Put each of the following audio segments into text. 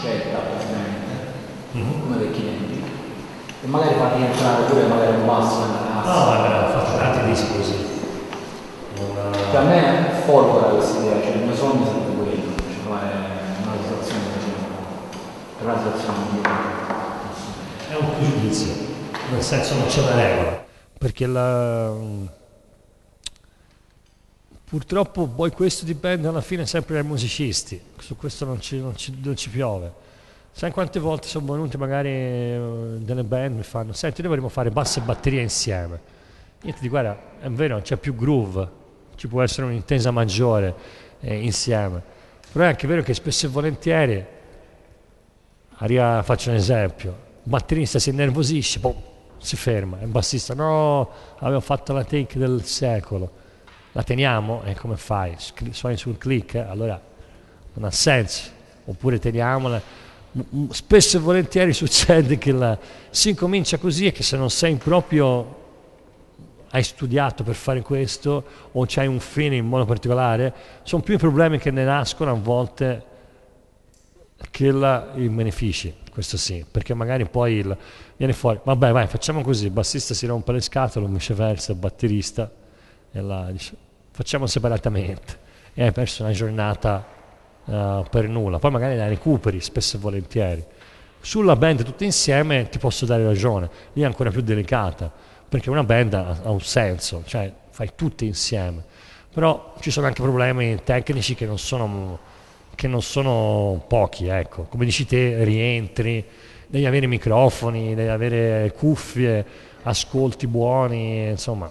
scelta praticamente, come vecchi tempi, e magari farli entrare pure magari un basso nella cassa. No, ma ho fatto tanti dischi così. Che a me folgora questa idea, cioè il mio sogno sarebbe quello, cioè trovare una situazione per una situazione migliore. È un pregiudizio, nel senso non c'è una regola, perché purtroppo poi questo dipende alla fine sempre dai musicisti, su questo non ci piove. Sai quante volte sono venuti magari delle band mi fanno: senti, noi vorremmo fare basso e batteria insieme. Io ti dico: guarda, è vero, non c'è più groove, ci può essere un'intesa maggiore insieme, però è anche vero che spesso e volentieri faccio un esempio: il batterista si innervosisce, boh, si ferma, e il bassista: no, avevo fatto la take del secolo, la teniamo? E come fai? Suoni sul click? Allora non ha senso. Oppure teniamola. Spesso e volentieri succede che si incomincia così, e che se non sei proprio hai studiato per fare questo o c'hai un fine in modo particolare, sono più i problemi che ne nascono a volte che i benefici, questo sì, perché magari poi viene fuori: vabbè, vai, facciamo così, il bassista si rompe le scatole, viceversa il batterista, e dice: facciamo separatamente, e hai perso una giornata per nulla. Poi magari la recuperi spesso e volentieri. Sulla band tutte insieme ti posso dare ragione, lì è ancora più delicata, perché una band ha un senso, cioè fai tutte insieme, però ci sono anche problemi tecnici che non sono pochi, ecco. Come dici te, rientri, devi avere microfoni, devi avere cuffie, ascolti buoni, insomma.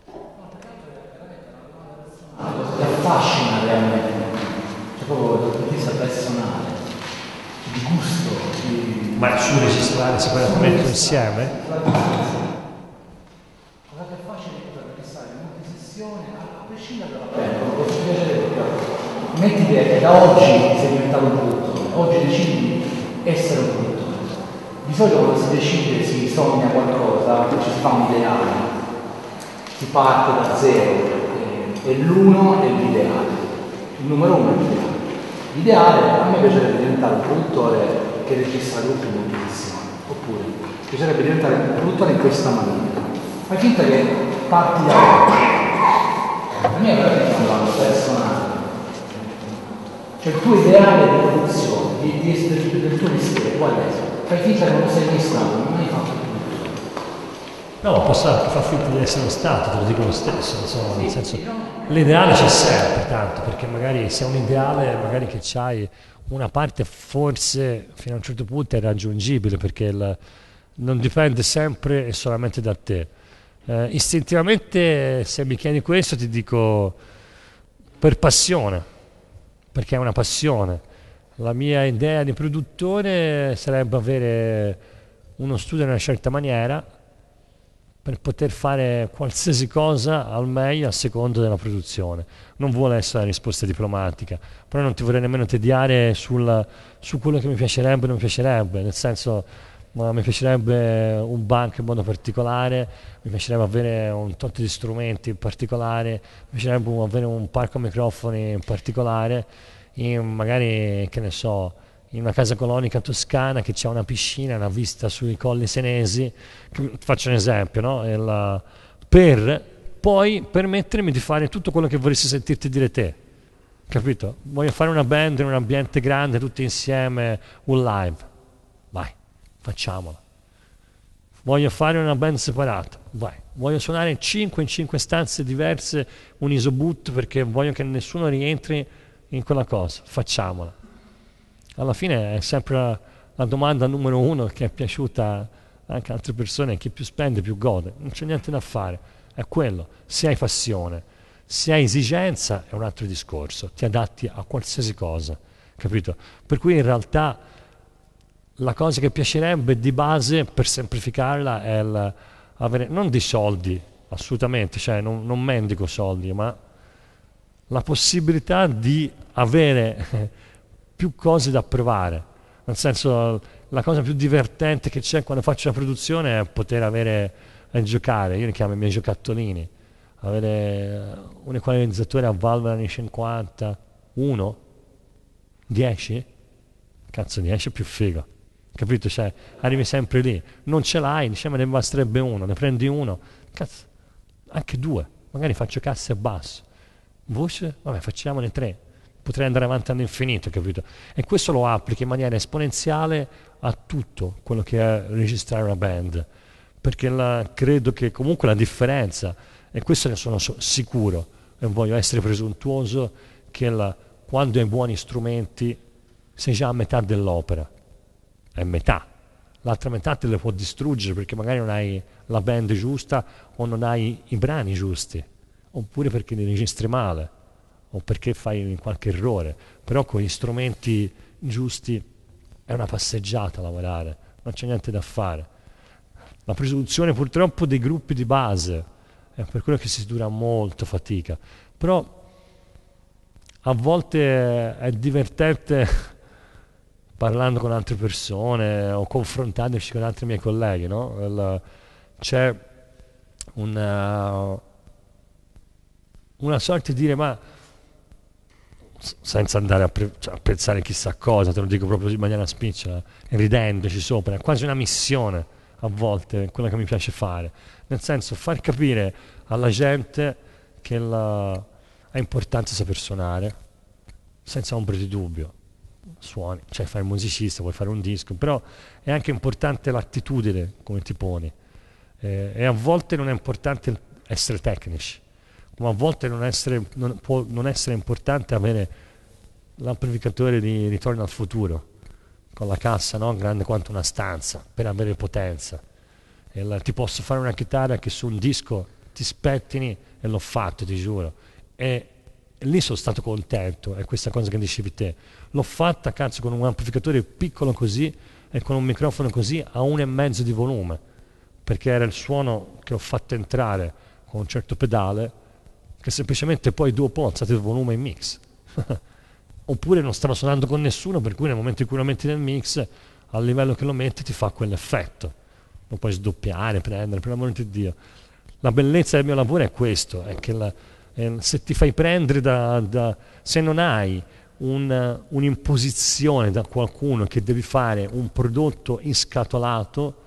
Ti affascina realmente, cioè proprio dal punto di vista personale, di gusto. Ma su registrare separatamente insieme? Cosa che è facile è registrare in multisessione, a prescindere dalla band, non posso piacere proprio. Metti che da oggi sei diventato un produttore, oggi decidi di essere un produttore. Di solito quando si decide, si sogna qualcosa, ci si fa un ideale, si parte da zero, e l'uno è l'ideale, il numero uno è l'ideale. L'ideale, a me piacerebbe diventare un produttore che registra tutte le multisessioni, oppure mi piacerebbe diventare un produttore in questa maniera. Fai finta che parti da oggi. La mia pratica è un lato personale. Cioè il tuo ideale di produzione, del tuo mestiere, qual è? Fai finta che non sei mai stato, non hai fatto più. No, posso anche far finta di essere stato, te lo dico lo stesso, insomma, nel senso, l'ideale c'è sempre tanto, perché magari se è un ideale, magari che c'hai una parte forse fino a un certo punto è raggiungibile, perché non dipende sempre e solamente da te. Istintivamente, se mi chiedi questo, ti dico per passione, perché è una passione. La mia idea di produttore sarebbe avere uno studio in una certa maniera per poter fare qualsiasi cosa al meglio a secondo della produzione. Non vuole essere una risposta diplomatica, però non ti vorrei nemmeno tediare su quello che mi piacerebbe o non mi piacerebbe, nel senso, mi piacerebbe un banco in modo particolare, mi piacerebbe avere un tot di strumenti in particolare, mi piacerebbe avere un parco microfoni in particolare, magari, che ne so, in una casa colonica toscana che c'ha una piscina, una vista sui colli senesi, faccio un esempio, no? Per poi permettermi di fare tutto quello che vorresti sentirti dire te, capito? Voglio fare una band in un ambiente grande, tutti insieme, un live, vai, facciamola. Voglio fare una band separata, vai. Voglio suonare in 5 stanze diverse, un isoboot, perché voglio che nessuno rientri in quella cosa, facciamola. Alla fine è sempre la domanda numero uno che è piaciuta anche a altre persone: chi più spende più gode. Non c'è niente da fare, è quello. Se hai passione, se hai esigenza, è un altro discorso, ti adatti a qualsiasi cosa, capito? Per cui in realtà la cosa che piacerebbe di base, per semplificarla, è avere non dei soldi, assolutamente, cioè non mendico soldi, ma la possibilità di avere più cose da provare. Nel senso, la cosa più divertente che c'è quando faccio la produzione è poter avere a giocare, io li chiamo i miei giocattolini, avere un equalizzatore a valvola anni 50, 1, 10, cazzo ne esce più figo, capito? Cioè, arrivi sempre lì, non ce l'hai, diciamo ne basterebbe uno, ne prendi uno, cazzo, anche due, magari faccio cassa e basso, voce, vabbè, facciamone tre, potrei andare avanti all'infinito, capito? E questo lo applichi in maniera esponenziale a tutto quello che è registrare una band, perché credo che comunque la differenza, e questo ne sono sicuro, e non voglio essere presuntuoso, che quando hai buoni strumenti sei già a metà dell'opera, è metà. L'altra metà te le può distruggere perché magari non hai la band giusta o non hai i brani giusti, oppure perché li registri male, o perché fai qualche errore. Però con gli strumenti giusti è una passeggiata lavorare, non c'è niente da fare. La presunzione purtroppo dei gruppi di base è per quello che si dura molto fatica, però a volte è divertente parlando con altre persone o confrontandoci con altri miei colleghi, no? C'è una sorta di dire, ma senza andare a pensare chissà cosa, te lo dico proprio in maniera spicciola, ridendoci sopra, è quasi una missione a volte, quella che mi piace fare, nel senso far capire alla gente che è importante saper suonare, senza ombra di dubbio, suoni, cioè fai il musicista, vuoi fare un disco, però è anche importante l'attitudine come ti poni, e a volte non è importante essere tecnici, ma a volte può non essere importante avere l'amplificatore di Ritorno al futuro con la cassa, no? Grande quanto una stanza per avere potenza, ti posso fare una chitarra che su un disco ti spettini, e l'ho fatto, ti giuro, e lì sono stato contento, è questa cosa che dicevi te, l'ho fatta cazzo con un amplificatore piccolo così e con un microfono così a 1,5 di volume, perché era il suono che ho fatto entrare con un certo pedale che semplicemente poi dopo ho alzato il volume in mix oppure non stava suonando con nessuno, per cui nel momento in cui lo metti nel mix, al livello che lo metti ti fa quell'effetto, lo puoi sdoppiare, prendere, per l'amore di Dio. La bellezza del mio lavoro è questo, è che se ti fai prendere se non hai un'imposizione da qualcuno che devi fare un prodotto inscatolato,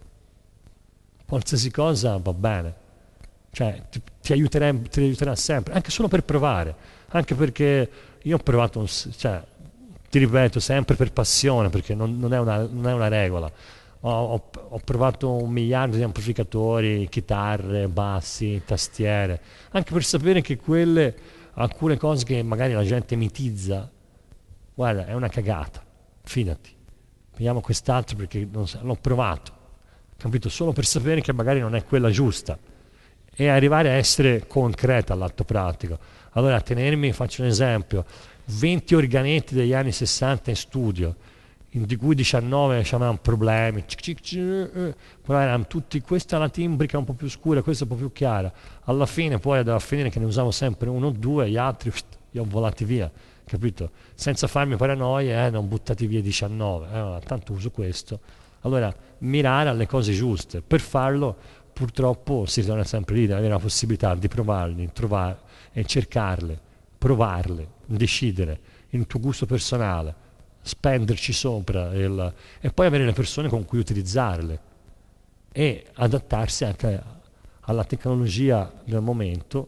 qualsiasi cosa va bene, cioè ti aiuterà sempre, anche solo per provare, anche perché io ho provato, cioè, ti ripeto, sempre per passione, perché non è una regola. Ho provato 1 miliardo di amplificatori, chitarre, bassi, tastiere, anche per sapere che alcune cose che magari la gente mitizza, guarda, è una cagata, fidati, vediamo quest'altro perché l'ho provato, capito? Solo per sapere che magari non è quella giusta e arrivare a essere concreta all'atto pratico. Allora, faccio un esempio, 20 organetti degli anni 60 in studio, di cui 19 avevano problemi, però erano tutti, questa è la timbrica un po' più scura, questa un po' più chiara. Alla fine poi andava a finire che ne usavo sempre 1 o 2, gli altri li ho volati via, capito? Senza farmi paranoie, non buttati via 19, tanto uso questo. Allora, mirare alle cose giuste, per farlo purtroppo si torna sempre lì, di avere la possibilità di provarli, trovare e cercarle, provarle, decidere il tuo gusto personale, spenderci sopra e poi avere le persone con cui utilizzarle e adattarsi anche alla tecnologia del momento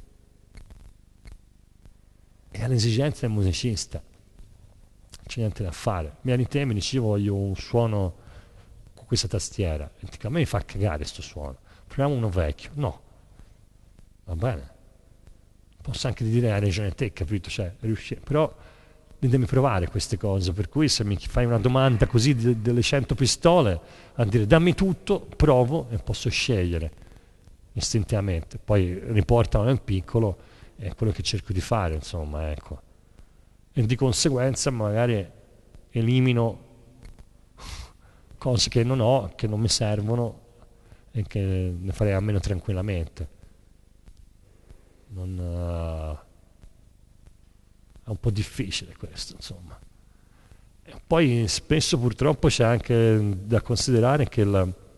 e alle esigenze del musicista. C'è niente da fare. Mi dicevo, voglio un suono con questa tastiera, e dico, a me mi fa cagare sto suono, proviamo uno vecchio. No, va bene, posso anche dire hai ragione te, capito? Cioè, però devi provare queste cose, per cui se mi fai una domanda così delle 100 pistole, a dire dammi tutto, provo e posso scegliere istintivamente, poi riportano nel piccolo, è quello che cerco di fare, insomma, ecco, e di conseguenza magari elimino cose che non ho, che non mi servono e che ne farei a meno tranquillamente. È un po' difficile questo, insomma. E poi spesso purtroppo c'è anche da considerare che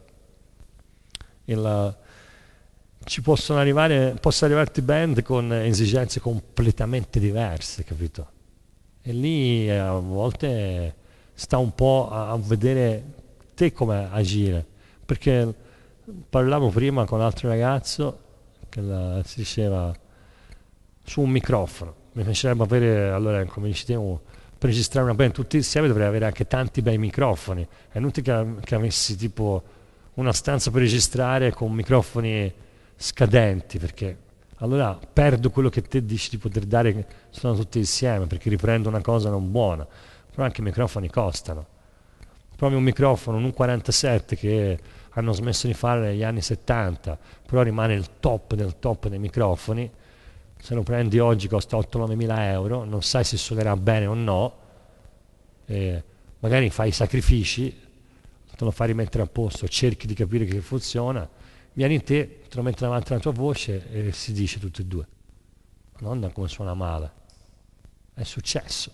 possono arrivarti band con esigenze completamente diverse, capito? E lì a volte sta un po' a vedere te come agire, perché parlavo prima con l'altro ragazzo che si diceva su un microfono, mi piacerebbe avere, allora come dici te, per registrare una band tutti insieme dovrei avere anche tanti bei microfoni, è inutile che avessi tipo una stanza per registrare con microfoni scadenti, perché allora perdo quello che te dici di poter dare che sono tutti insieme, perché riprendo una cosa non buona, però anche i microfoni costano. Provi un microfono, un 47 che hanno smesso di fare negli anni 70, però rimane il top del top dei microfoni, se lo prendi oggi costa 8-9 mila euro, non sai se suonerà bene o no, magari fai i sacrifici, te lo fai rimettere a posto, cerchi di capire che funziona, vieni in te lo metti davanti alla tua voce e si dice tutti e due, Madonna come suona male, è successo.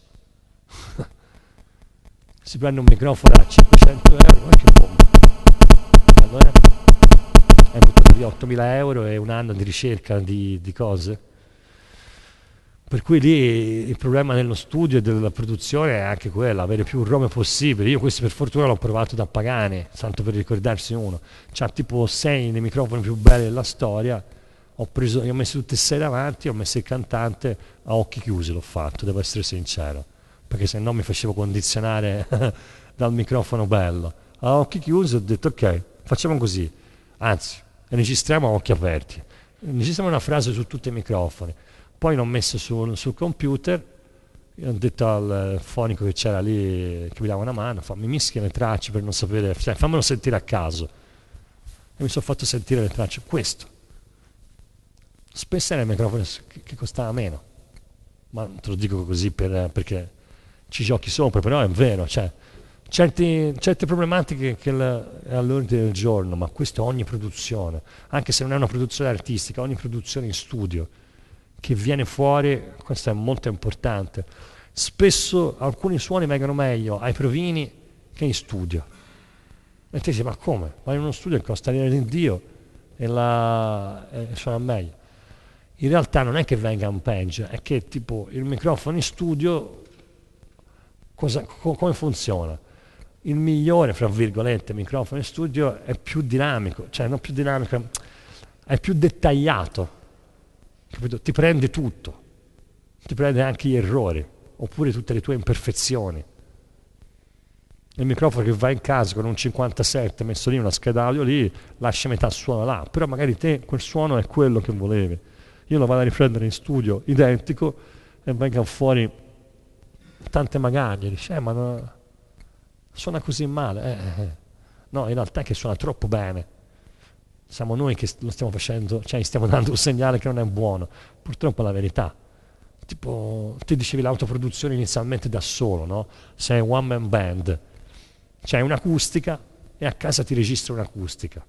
Si prende un microfono a 500 euro, che bomba, allora hai buttato via 8.000 euro e un anno di ricerca di cose. Per cui lì il problema nello studio e della produzione è anche quello, avere più robe possibile. Io questo per fortuna l'ho provato da Pagani, tanto per ricordarsi uno. C'ha tipo 6 dei microfoni più belli della storia, li ho messi tutti e 6 davanti, ho messo il cantante, a occhi chiusi l'ho fatto, devo essere sincero, perché se no mi facevo condizionare dal microfono bello. A occhi chiusi ho detto ok, facciamo così, anzi, registriamo a occhi aperti. Registriamo una frase su tutti i microfoni. Poi l'ho messo sul computer, ho detto al fonico che c'era lì, che mi dava una mano, mi mischia le tracce per non sapere, cioè fammelo sentire a caso. E mi sono fatto sentire le tracce. Questo. Spesso era il microfono che costava meno, ma te lo dico così perché ci giochi sopra, però è vero, cioè, certe problematiche che è all'ordine del giorno, ma questo ogni produzione, anche se non è una produzione artistica, ogni produzione in studio, che viene fuori, questo è molto importante. Spesso alcuni suoni vengono meglio ai provini che in studio. E ti dici, ma come? Vai in uno studio che costa l'ira di Dio e suona meglio. In realtà non è che venga un peggio, è che tipo il microfono in studio, come funziona? Il migliore, fra virgolette, microfono in studio è più dinamico, cioè non più dinamico, è più dettagliato. Capito? Ti prende tutto, ti prende anche gli errori, oppure tutte le tue imperfezioni. Il microfono che va in casa con un 57 messo lì, una scheda audio lì, lascia metà suono là, però magari te quel suono è quello che volevi. Io lo vado a riprendere in studio identico e vengono fuori tante magagne, dici, ma no, suona così male. No, in realtà è che suona troppo bene. Siamo noi che lo stiamo facendo, cioè stiamo dando un segnale che non è buono. Purtroppo è la verità. Tipo, ti dicevi l'autoproduzione inizialmente da solo, no? Sei un one man band, c'hai un'acustica e a casa ti registri un'acustica.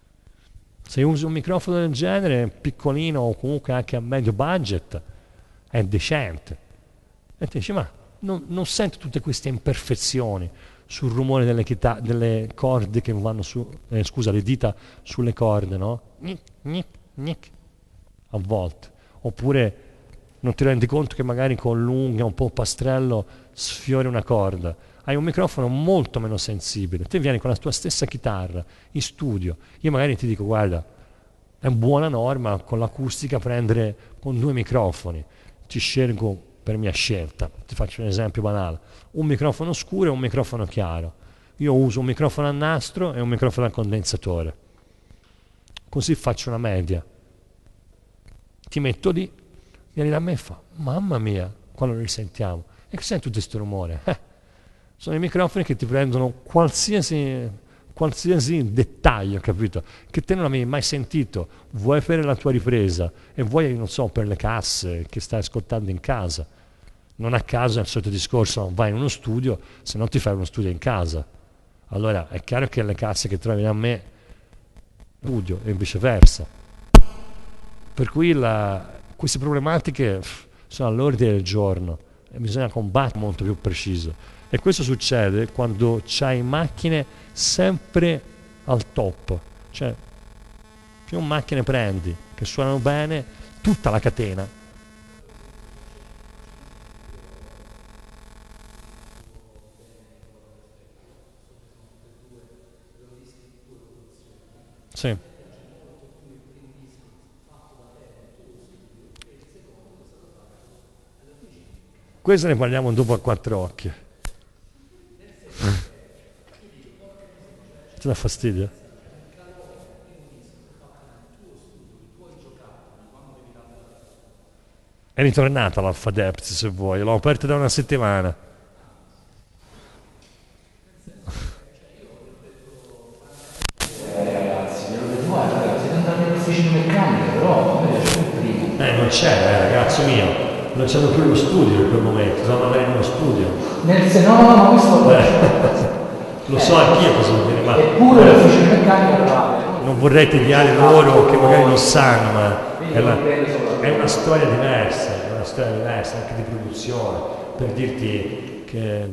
Se usi un microfono del genere, piccolino o comunque anche a medio budget, è decente. E ti dici, ma non sento tutte queste imperfezioni sul rumore delle corde che vanno su, le dita sulle corde, no? Nic, nic, nic, a volte. Oppure non ti rendi conto che magari con l'unghia, un po' pastrello, sfiori una corda. Hai un microfono molto meno sensibile. Te vieni con la tua stessa chitarra in studio. Io magari ti dico, guarda, è buona norma con l'acustica prendere con 2 microfoni. Ti scelgo per mia scelta, ti faccio un esempio banale, un microfono scuro e un microfono chiaro. Io uso un microfono a nastro e un microfono a condensatore, così faccio una media, ti metto lì, vieni da me e fa, mamma mia, quando lo risentiamo, e che senti tutto questo rumore? Sono i microfoni che ti prendono qualsiasi dettaglio, capito? Che te non avevi mai sentito, vuoi per la tua ripresa e vuoi, non so, per le casse che stai ascoltando in casa. Non a caso è il solito discorso, vai in uno studio, se no ti fai uno studio in casa. Allora è chiaro che le casse che trovi da me studio e viceversa. Per cui queste problematiche sono all'ordine del giorno e bisogna combattere molto più preciso. E questo succede quando c'hai macchine sempre al top, cioè più macchine prendi che suonano bene, tutta la catena. Sì. Questo ne parliamo dopo a quattro occhi. Ti dà fastidio? È ritornata l'Alpha Depth se vuoi, l'ho aperta da una settimana. Ragazzi, glielo detto, guarda, ragazzi, siete andati all'ufficina meccanica, però a me piace più prima. Non c'è, ragazzo mio, non c'hanno più lo studio in quel momento, dovevamo avere uno studio. No, ma questo Lo so anch'io cosa vuol dire, ma eppure l'ufficina meccanica arrivava. non vorrei tediare loro che magari non sanno, ma è una storia diversa, anche di produzione, per dirti che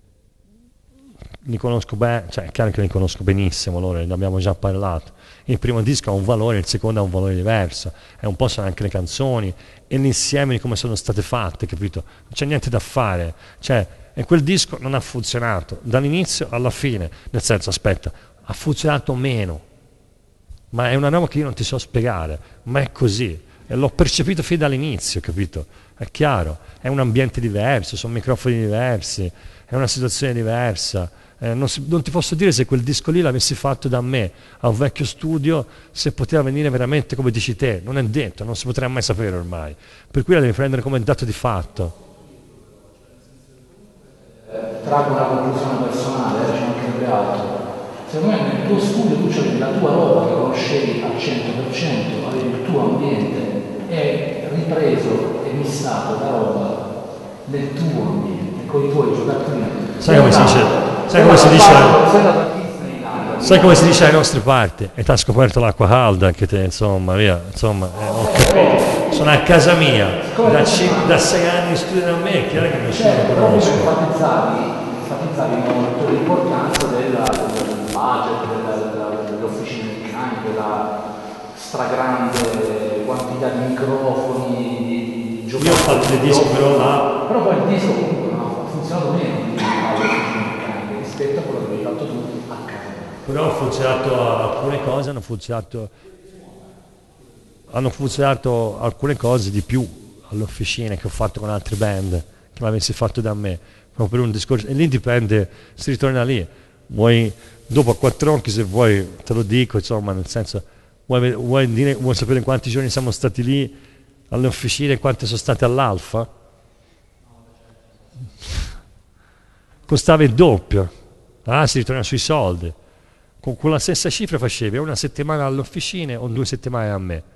li conosco bene, cioè è chiaro che li conosco benissimo, loro ne abbiamo già parlato. Il primo disco ha un valore, il secondo ha un valore diverso, e un po' sono anche le canzoni e l'insieme di come sono state fatte, capito? Non c'è niente da fare, cioè, e quel disco non ha funzionato dall'inizio alla fine, nel senso, aspetta, ha funzionato meno, ma è una roba che io non ti so spiegare, ma è così, e l'ho percepito fin dall'inizio, capito? È chiaro, è un ambiente diverso, sono microfoni diversi, è una situazione diversa. Non ti posso dire se quel disco lì l'avessi fatto da me a un vecchio studio, se poteva venire veramente come dici te, non è detto, non si potrà mai sapere ormai, per cui la devi prendere come dato di fatto. Traggo una conclusione personale, ci mancherebbe altro. Secondo me nel tuo studio tu c'avevi la tua roba che conoscevi al 100%, avevi il tuo ambiente, è ripreso e missato da roba nel tuo ambiente, con i tuoi giocatori. Sai come si dice? Sai come si dice alle nostre parti? E ti ha scoperto l'acqua calda anche te, insomma, via, insomma, ho capito. Sono a casa mia, da 6 anni in studio da me, è chiaro che nessuno lo conosco. Enfatizzavi molto l'importanza del budget, delle officine meccaniche, della stragrande quantità di microfoni, di giocatori. Io ho fatto dei dischi però là. Però poi il disco comunque ha funzionato meno alle officine meccaniche rispetto a quello che avevi fatto tu a casa. Però ha funzionato alcune cose, hanno funzionato alcune cose di più alle officine che ho fatto con altre band, che l'avessi fatto da me, proprio per un discorso, e lì dipende, si ritorna lì, vuoi, dopo a quattro occhi se vuoi, te lo dico, insomma, nel senso, vuoi sapere quanti giorni siamo stati lì alle officine e quante sono state all'Alfa? Costava il doppio, si ritorna sui soldi, con quella stessa cifra facevi una settimana alle officine o 2 settimane a me.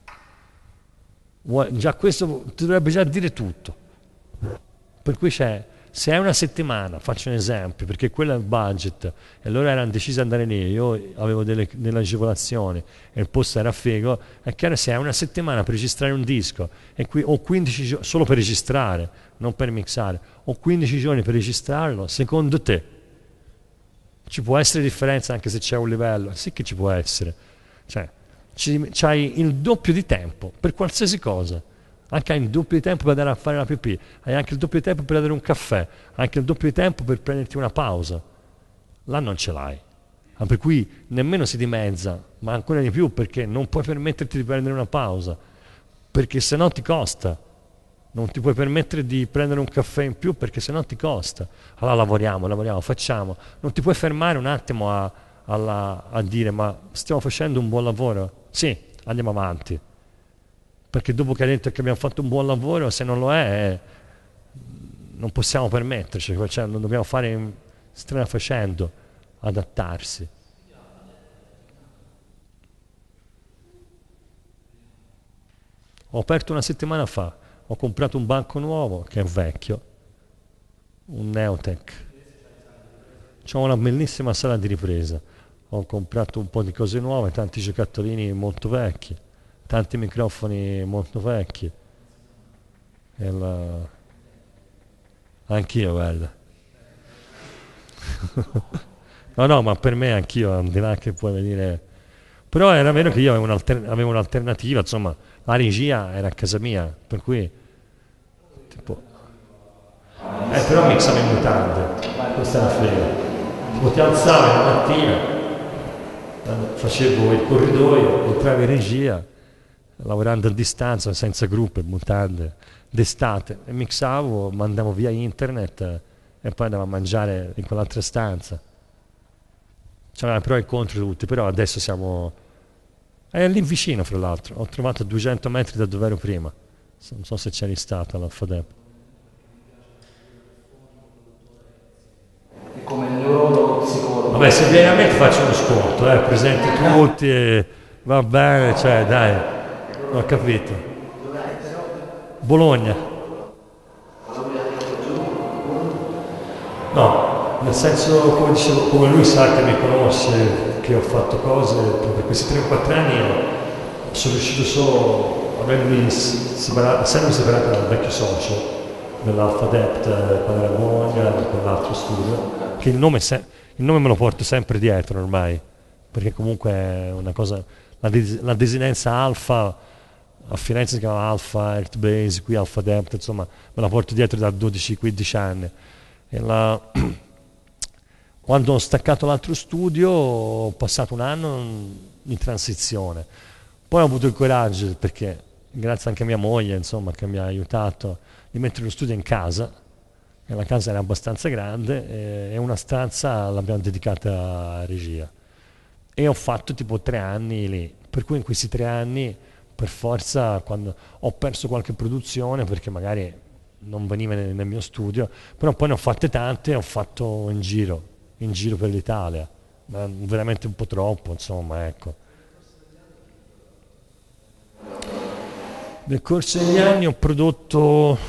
Già questo ti dovrebbe già dire tutto, per cui se è una settimana, faccio un esempio, perché quello è il budget e loro erano decisi ad andare lì, io avevo delle agevolazioni e il posto era figo, è chiaro se è una settimana per registrare un disco o 15 giorni solo per registrare, non per mixare, o 15 giorni per registrarlo, secondo te ci può essere differenza anche se c'è un livello? Sì che ci può essere, cioè c'hai il doppio di tempo per qualsiasi cosa, anche hai il doppio di tempo per andare a fare la pipì, hai anche il doppio di tempo per avere un caffè, hai anche il doppio di tempo per prenderti una pausa. Là non ce l'hai, per cui nemmeno si dimezza, ma ancora di più perché non puoi permetterti di prendere una pausa, perché se no ti costa. Non ti puoi permettere di prendere un caffè in più perché sennò ti costa. Allora lavoriamo, facciamo. Non ti puoi fermare un attimo a dire ma stiamo facendo un buon lavoro? Sì, andiamo avanti. Perché dopo che hai detto che abbiamo fatto un buon lavoro, se non lo è non possiamo permetterci, cioè non dobbiamo fare strada facendo, adattarsi. Ho aperto una settimana fa. Ho comprato un banco nuovo, che è vecchio, un Neotech. C'ho una bellissima sala di ripresa. Ho comprato un po' di cose nuove, tanti giocattolini molto vecchi, tanti microfoni molto vecchi. Anch'io, guarda. No, ma per me anch'io, al di là che puoi venire. Però era vero che io avevo un'alternativa, insomma, la regia era a casa mia, per cui tipo però mixavo in mutande, questa è la frega. Tipo ti alzavi la mattina, facevo il corridoio, entravo in regia, lavorando a distanza, senza gruppo, in mutande, d'estate, e mixavo, mandavo via internet e poi andavo a mangiare in quell'altra stanza. C'erano pro e contro tutti, però adesso siamo... È lì vicino, fra l'altro, ho trovato a 200 metri da dove ero prima. Non so se c'eri stato all'Alfa Dep. E come neurologo, psicologo. Vabbè, se vieni a me ti faccio uno sconto, presenti tutti, va bene, cioè dai, ho capito. Bologna. No, nel senso, come dicevo, come lui sa che mi conosce, che ho fatto cose, per questi 3 o 4 anni sono riuscito solo, avendomi essendo separato dal vecchio socio dell'Alfa Dept quando era a Bologna, con l'altro studio, che il nome me lo porto sempre dietro ormai, perché comunque è una cosa, la desinenza Alfa a Firenze si chiama Alfa Earthbase, qui Alfa Dept, insomma me la porto dietro da 12-15 anni. Quando ho staccato l'altro studio ho passato un anno in transizione, poi ho avuto il coraggio, perché grazie anche a mia moglie, insomma, che mi ha aiutato, di mettere lo studio in casa, e la casa era abbastanza grande e una stanza l'abbiamo dedicata a regia, e ho fatto tipo 3 anni lì, per cui in questi 3 anni per forza, quando ho perso qualche produzione perché magari non veniva nel mio studio, però poi ne ho fatte tante, ho fatto in giro per l'Italia, ma veramente un po' troppo, insomma, ecco. Nel corso degli anni ho prodotto,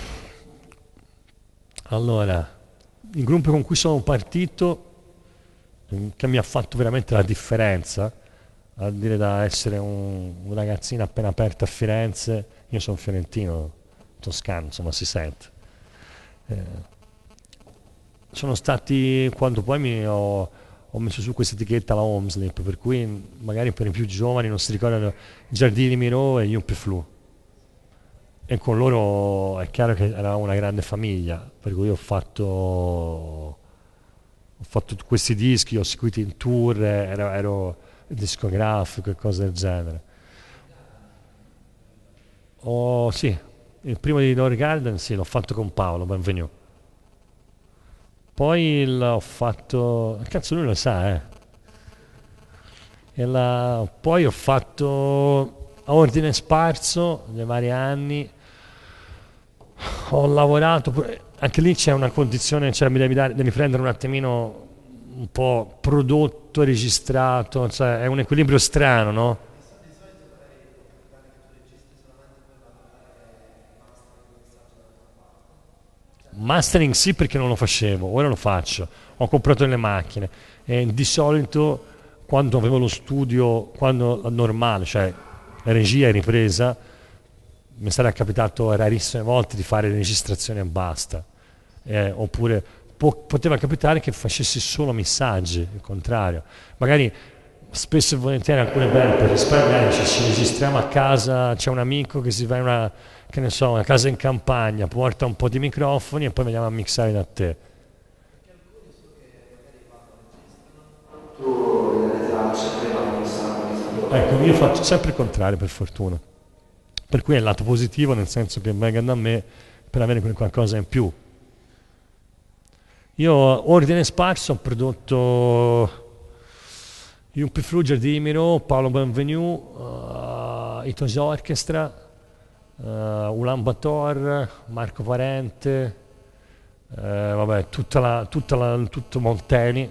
allora, il gruppo con cui sono partito, che mi ha fatto veramente la differenza, a dire da essere un ragazzino appena aperto a Firenze, io sono fiorentino, toscano, insomma si sente. Sono stati, quando poi ho messo su questa etichetta, la Homeslip, per cui magari per i più giovani non si ricordano Giardini Miro e Yuppie Flu. E con loro è chiaro che era una grande famiglia, per cui ho fatto questi dischi, ho seguito in tour, ero discografico e cose del genere. Sì, il primo di Door Garden sì, l'ho fatto con Paolo Benvenuto. Poi l'ho fatto, cazzo lui lo sa, poi ho fatto a ordine sparso nei vari anni, ho lavorato, anche lì c'è una condizione, cioè devi prendere un attimino un po' prodotto e registrato, cioè è un equilibrio strano, no? Mastering sì, perché non lo facevo, ora lo faccio, ho comprato le macchine e di solito quando avevo lo studio, quando normale, cioè regia e ripresa, mi sarà capitato rarissime volte di fare registrazione e basta, oppure poteva capitare che facessi solo missaggi, il contrario, magari spesso e volentieri alcune band per risparmiare ci registriamo a casa, c'è un amico che si va in una casa in campagna, porta un po' di microfoni e poi veniamo a mixare da te. Ecco, io faccio sempre il contrario, per fortuna, per cui è il lato positivo, nel senso che vengano da me per avere qualcosa in più. Io ordine sparso ho prodotto Yuppie Flu, Giardini Miro, Paolo Benvenu, Itos Orchestra, Ulan Bator, Marco Parente, vabbè, tutto Monteni,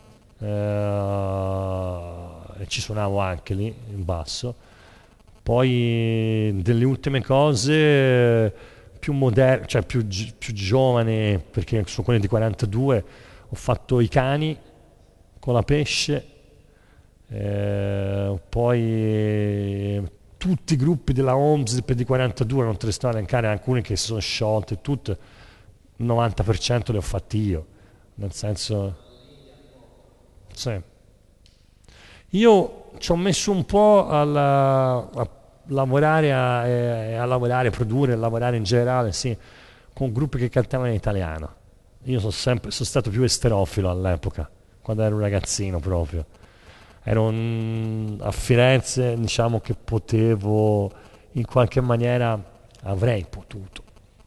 e ci suonavo anche lì in basso. Poi delle ultime cose più moderne, cioè più giovani, perché sono quelle di 42, ho fatto I Cani con la Pesce, poi tutti i gruppi della Homes per di 42, non te ne sto a elencare, alcuni che si sono sciolti e tutto, il 90% li ho fatti io, nel senso, sì. Io ci ho messo un po' a lavorare, a produrre, a lavorare in generale, sì, con gruppi che cantavano in italiano. Io sono stato più esterofilo all'epoca, quando ero un ragazzino proprio. ero a Firenze, diciamo che potevo, in qualche maniera avrei potuto.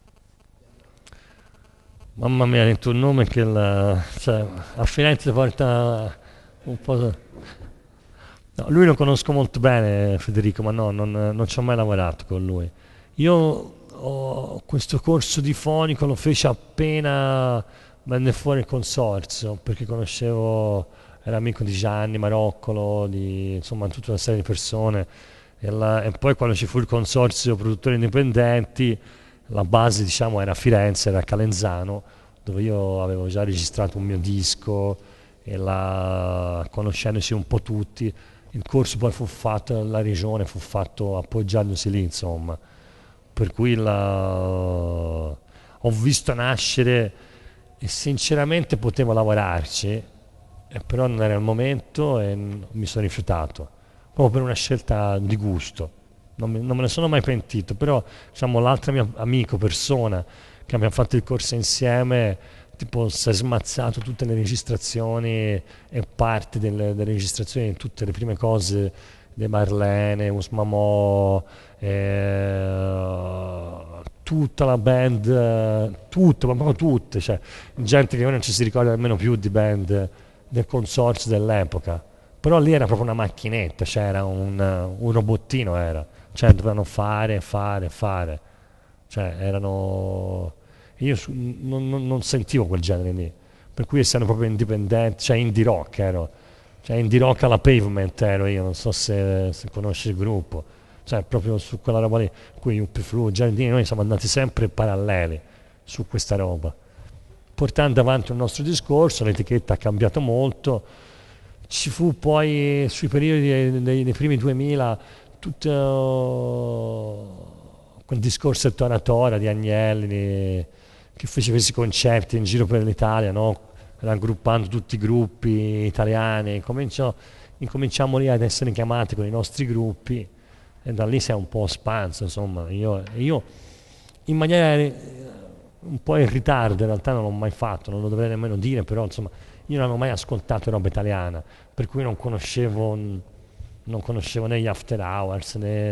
Mamma mia, hai detto un nome che cioè, a Firenze porta un po'. No, lui lo conosco molto bene, Federico, ma no, non ci ho mai lavorato con lui. Io questo corso di fonico lo feci appena venne fuori il consorzio, perché conoscevo, era amico di Gianni Maroccolo, insomma tutta una serie di persone, e poi quando ci fu il consorzio produttori indipendenti, la base diciamo era a Firenze, era a Calenzano, dove io avevo già registrato un mio disco, e conoscendosi un po' tutti, il corso poi fu fatto dalla regione, fu fatto appoggiandosi lì, insomma. Per cui ho visto nascere e sinceramente potevo lavorarci, però non era il momento e mi sono rifiutato, proprio per una scelta di gusto. Non me ne sono mai pentito, però diciamo, l'altra mia amico, persona che abbiamo fatto il corso insieme, tipo si è smazzato tutte le registrazioni e parte delle registrazioni, tutte le prime cose di Marlene, Usmamò, tutta la band, tutte, ma proprio tutte, cioè gente che ora non ci si ricorda nemmeno più di band del consorzio dell'epoca, però lì era proprio una macchinetta, cioè era un robottino, cioè dovevano fare, cioè erano. Io non sentivo quel genere lì, per cui essendo proprio indipendente, cioè indie rock ero, cioè indie rock alla Pavement ero io, non so se conosci il gruppo, cioè proprio su quella roba lì, qui Uppi Flu, Giardini, noi siamo andati sempre paralleli su questa roba, portando avanti il nostro discorso, l'etichetta ha cambiato molto, ci fu poi sui periodi dei primi 2000 tutto quel discorso del Tora di Agnelli, che fece questi concerti in giro per l'Italia, no? Raggruppando tutti i gruppi italiani, incominciamo lì ad essere chiamati con i nostri gruppi e da lì si è un po' espanso, insomma, io in maniera un po' in ritardo, in realtà non l'ho mai fatto, non lo dovrei nemmeno dire, però insomma io non avevo mai ascoltato roba italiana, per cui non conoscevo né gli After Hours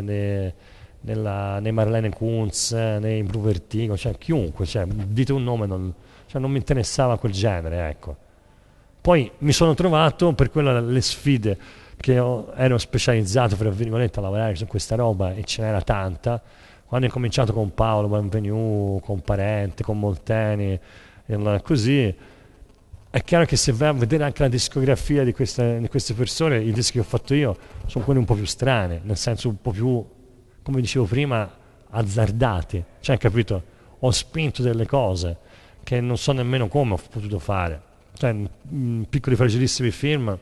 né Marlene Kunz né i Blue Vertigo, cioè chiunque, cioè, dite un nome, non mi interessava quel genere, ecco. Poi mi sono trovato per le sfide che ero specializzato, fra virgolette, a lavorare su questa roba, e ce n'era tanta. Quando ho cominciato con Paolo Benvenu, con Parente, con Molteni, così, è chiaro che se vai a vedere anche la discografia di queste persone, i dischi che ho fatto io sono quelli un po' più strani, nel senso un po' più, come dicevo prima, azzardati. Cioè, capito? Ho spinto delle cose che non so nemmeno come ho potuto fare. Cioè, Piccoli Fragilissimi Film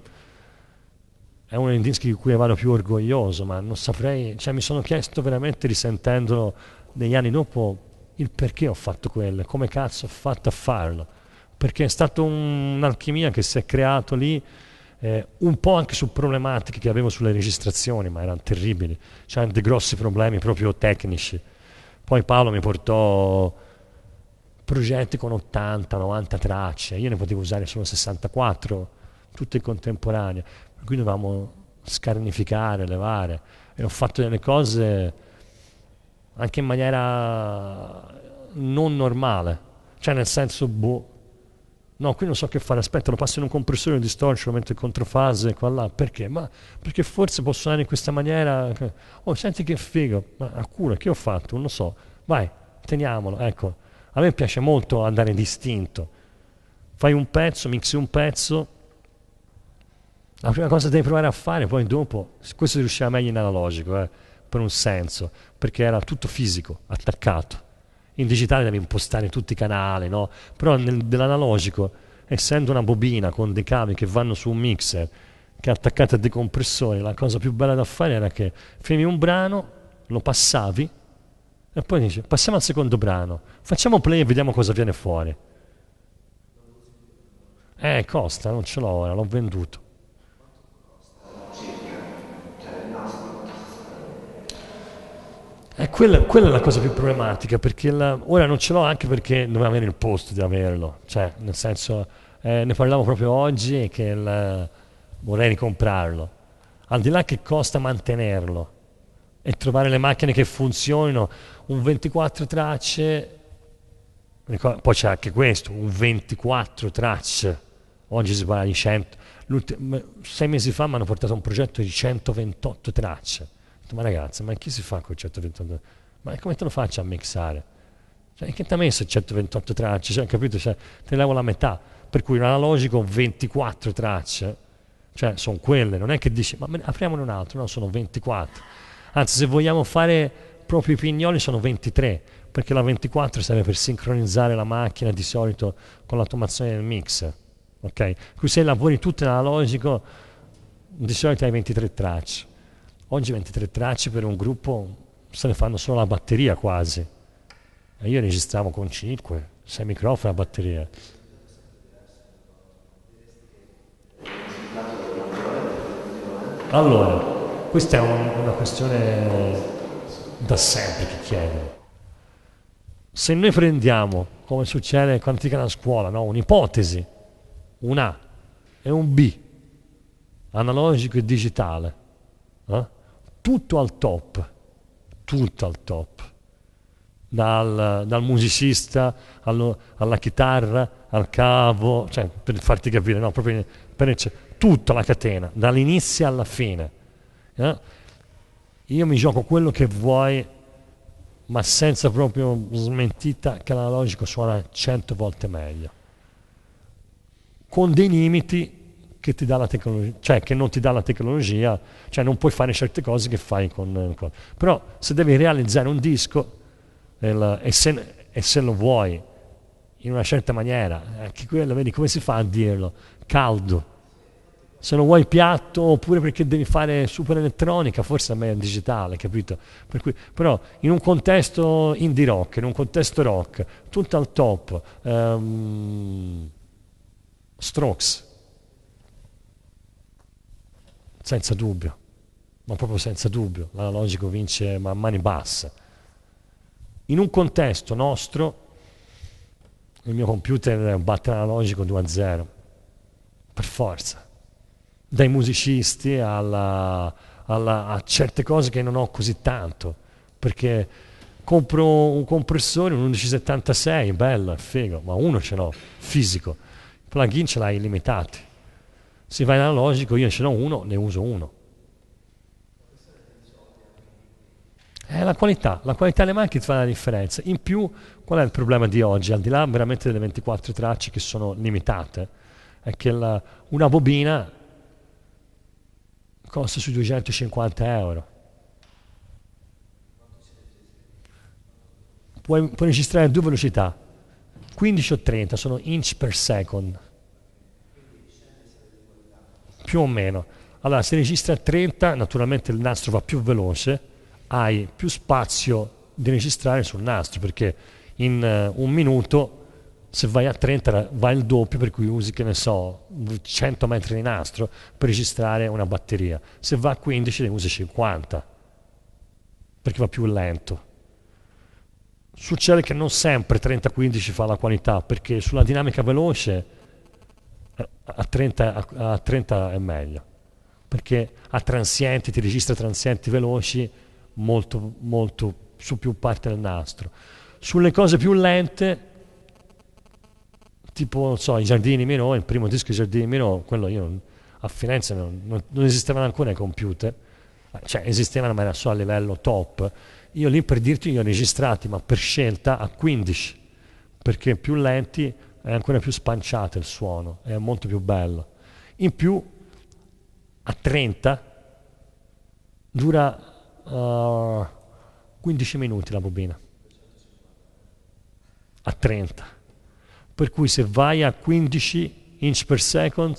è uno dei dischi di cui vado più orgoglioso, ma non saprei, cioè mi sono chiesto veramente, risentendolo negli anni dopo, il perché ho fatto quello, come cazzo ho fatto a farlo, perché è stata un'alchimia che si è creato lì, un po' anche su problematiche che avevo sulle registrazioni, ma erano terribili, c'erano dei grossi problemi proprio tecnici. Poi Paolo mi portò progetti con 80-90 tracce, io ne potevo usare solo 64, tutte in contemporanea, per cui dovevamo scarnificare, levare, e ho fatto delle cose anche in maniera non normale, cioè nel senso, no, qui non so che fare, aspetta, lo passo in un compressore, di distortion, lo metto in controfase, qua là, perché? Ma perché forse posso suonare in questa maniera, oh senti che figo, ma a culo, che ho fatto? Non lo so, vai, teniamolo, ecco. A me piace molto andare distinto. Fai un pezzo, mixi un pezzo, la prima cosa che devi provare a fare, poi dopo, questo si riusciva meglio in analogico, per un senso, perché era tutto fisico, attaccato. In digitale devi impostare tutti i canali, no? Però nell'analogico, essendo una bobina con dei cavi che vanno su un mixer, che è attaccato a dei compressori, la cosa più bella da fare era che finivi un brano, lo passavi, e poi dici, passiamo al secondo brano, facciamo play e vediamo cosa viene fuori. Costa, non ce l'ho ora, l'ho venduto. Quella è la cosa più problematica, perché ora non ce l'ho, anche perché dovevo avere il posto di averlo, cioè nel senso, ne parlavo proprio oggi che vorrei ricomprarlo. al di là che costa mantenerlo e trovare le macchine che funzionino, un 24 tracce, poi c'è anche questo, un 24 tracce, oggi si parla di 100, 6 mesi fa mi hanno portato un progetto di 128 tracce, ho detto, ma ragazzi, ma chi si fa con 128? Ma come te lo faccio a mixare? Cioè, che ti ha messo 128 tracce? Cioè, capito? Cioè, te levo la metà, per cui un analogico 24 tracce, cioè sono quelle, non è che dici ma apriamone un altro, no, sono 24, anzi se vogliamo fare proprio i pignoli sono 23, perché la 24 serve per sincronizzare la macchina di solito con l'automazione del mix, ok? Qui se lavori tutto in analogico di solito hai 23 tracce, oggi 23 tracce per un gruppo se ne fanno solo la batteria quasi, e io registravo con 5, 6 microfoni a batteria. Allora, questa è una questione da sempre che chiedo. Se noi prendiamo, come succede quando ti dicono a scuola, no? Un'ipotesi, un A e un B, analogico e digitale, tutto al top, dal musicista alla chitarra, al cavo, cioè per farti capire, no? Proprio tutta la catena, dall'inizio alla fine. Io mi gioco quello che vuoi, ma senza proprio smentita che l'analogico suona 100 volte meglio, con dei limiti che ti dà la tecnologia, cioè che non ti dà la tecnologia, cioè non puoi fare certe cose che fai con però se devi realizzare un disco e se lo vuoi in una certa maniera, anche quello, vedi come si fa a dirlo, caldo, se lo vuoi piatto oppure perché devi fare super elettronica, forse è meglio digitale, capito? Per cui, però in un contesto indie rock, in un contesto rock, tutto al top, Strokes, senza dubbio, ma proprio senza dubbio, l'analogico vince a mani basse. In un contesto nostro, il mio computer batte l'analogico 2-0, per forza. Dai musicisti a certe cose che non ho così tanto, perché compro un compressore, un 1176, bello, è figo, ma uno ce l'ho, fisico, i plugin ce l'hai illimitati, se vai in analogico io ce n'ho uno, ne uso uno. La qualità delle macchine fa la differenza. In più, qual è il problema di oggi? Al di là veramente delle 24 tracce che sono limitate, è che una bobina costa sui 250 euro. Puoi registrare a due velocità, 15 o 30, sono inch per second, più o meno. Allora, se registra a 30, naturalmente il nastro va più veloce, hai più spazio di registrare sul nastro, perché in un minuto se vai a 30 vai il doppio, per cui usi, che ne so, 100 metri di nastro per registrare una batteria. Se va a 15 ne usi 50, perché va più lento. Succede che non sempre 30-15 fa la qualità, perché sulla dinamica veloce a 30 è meglio, perché a transienti ti registra transienti veloci molto, molto su più parte del nastro. Sulle cose più lente, tipo, non so, i Giardini Miró, il primo disco di Giardini Miró, quello io a Firenze non esistevano ancora i computer, cioè esistevano ma era solo a livello top. Io lì, per dirti, io ho registrati, ma per scelta, a 15, perché più lenti è ancora più spanciato il suono, è molto più bello. In più, a 30 dura 15 minuti la bobina, a 30. Per cui se vai a 15 inch per second,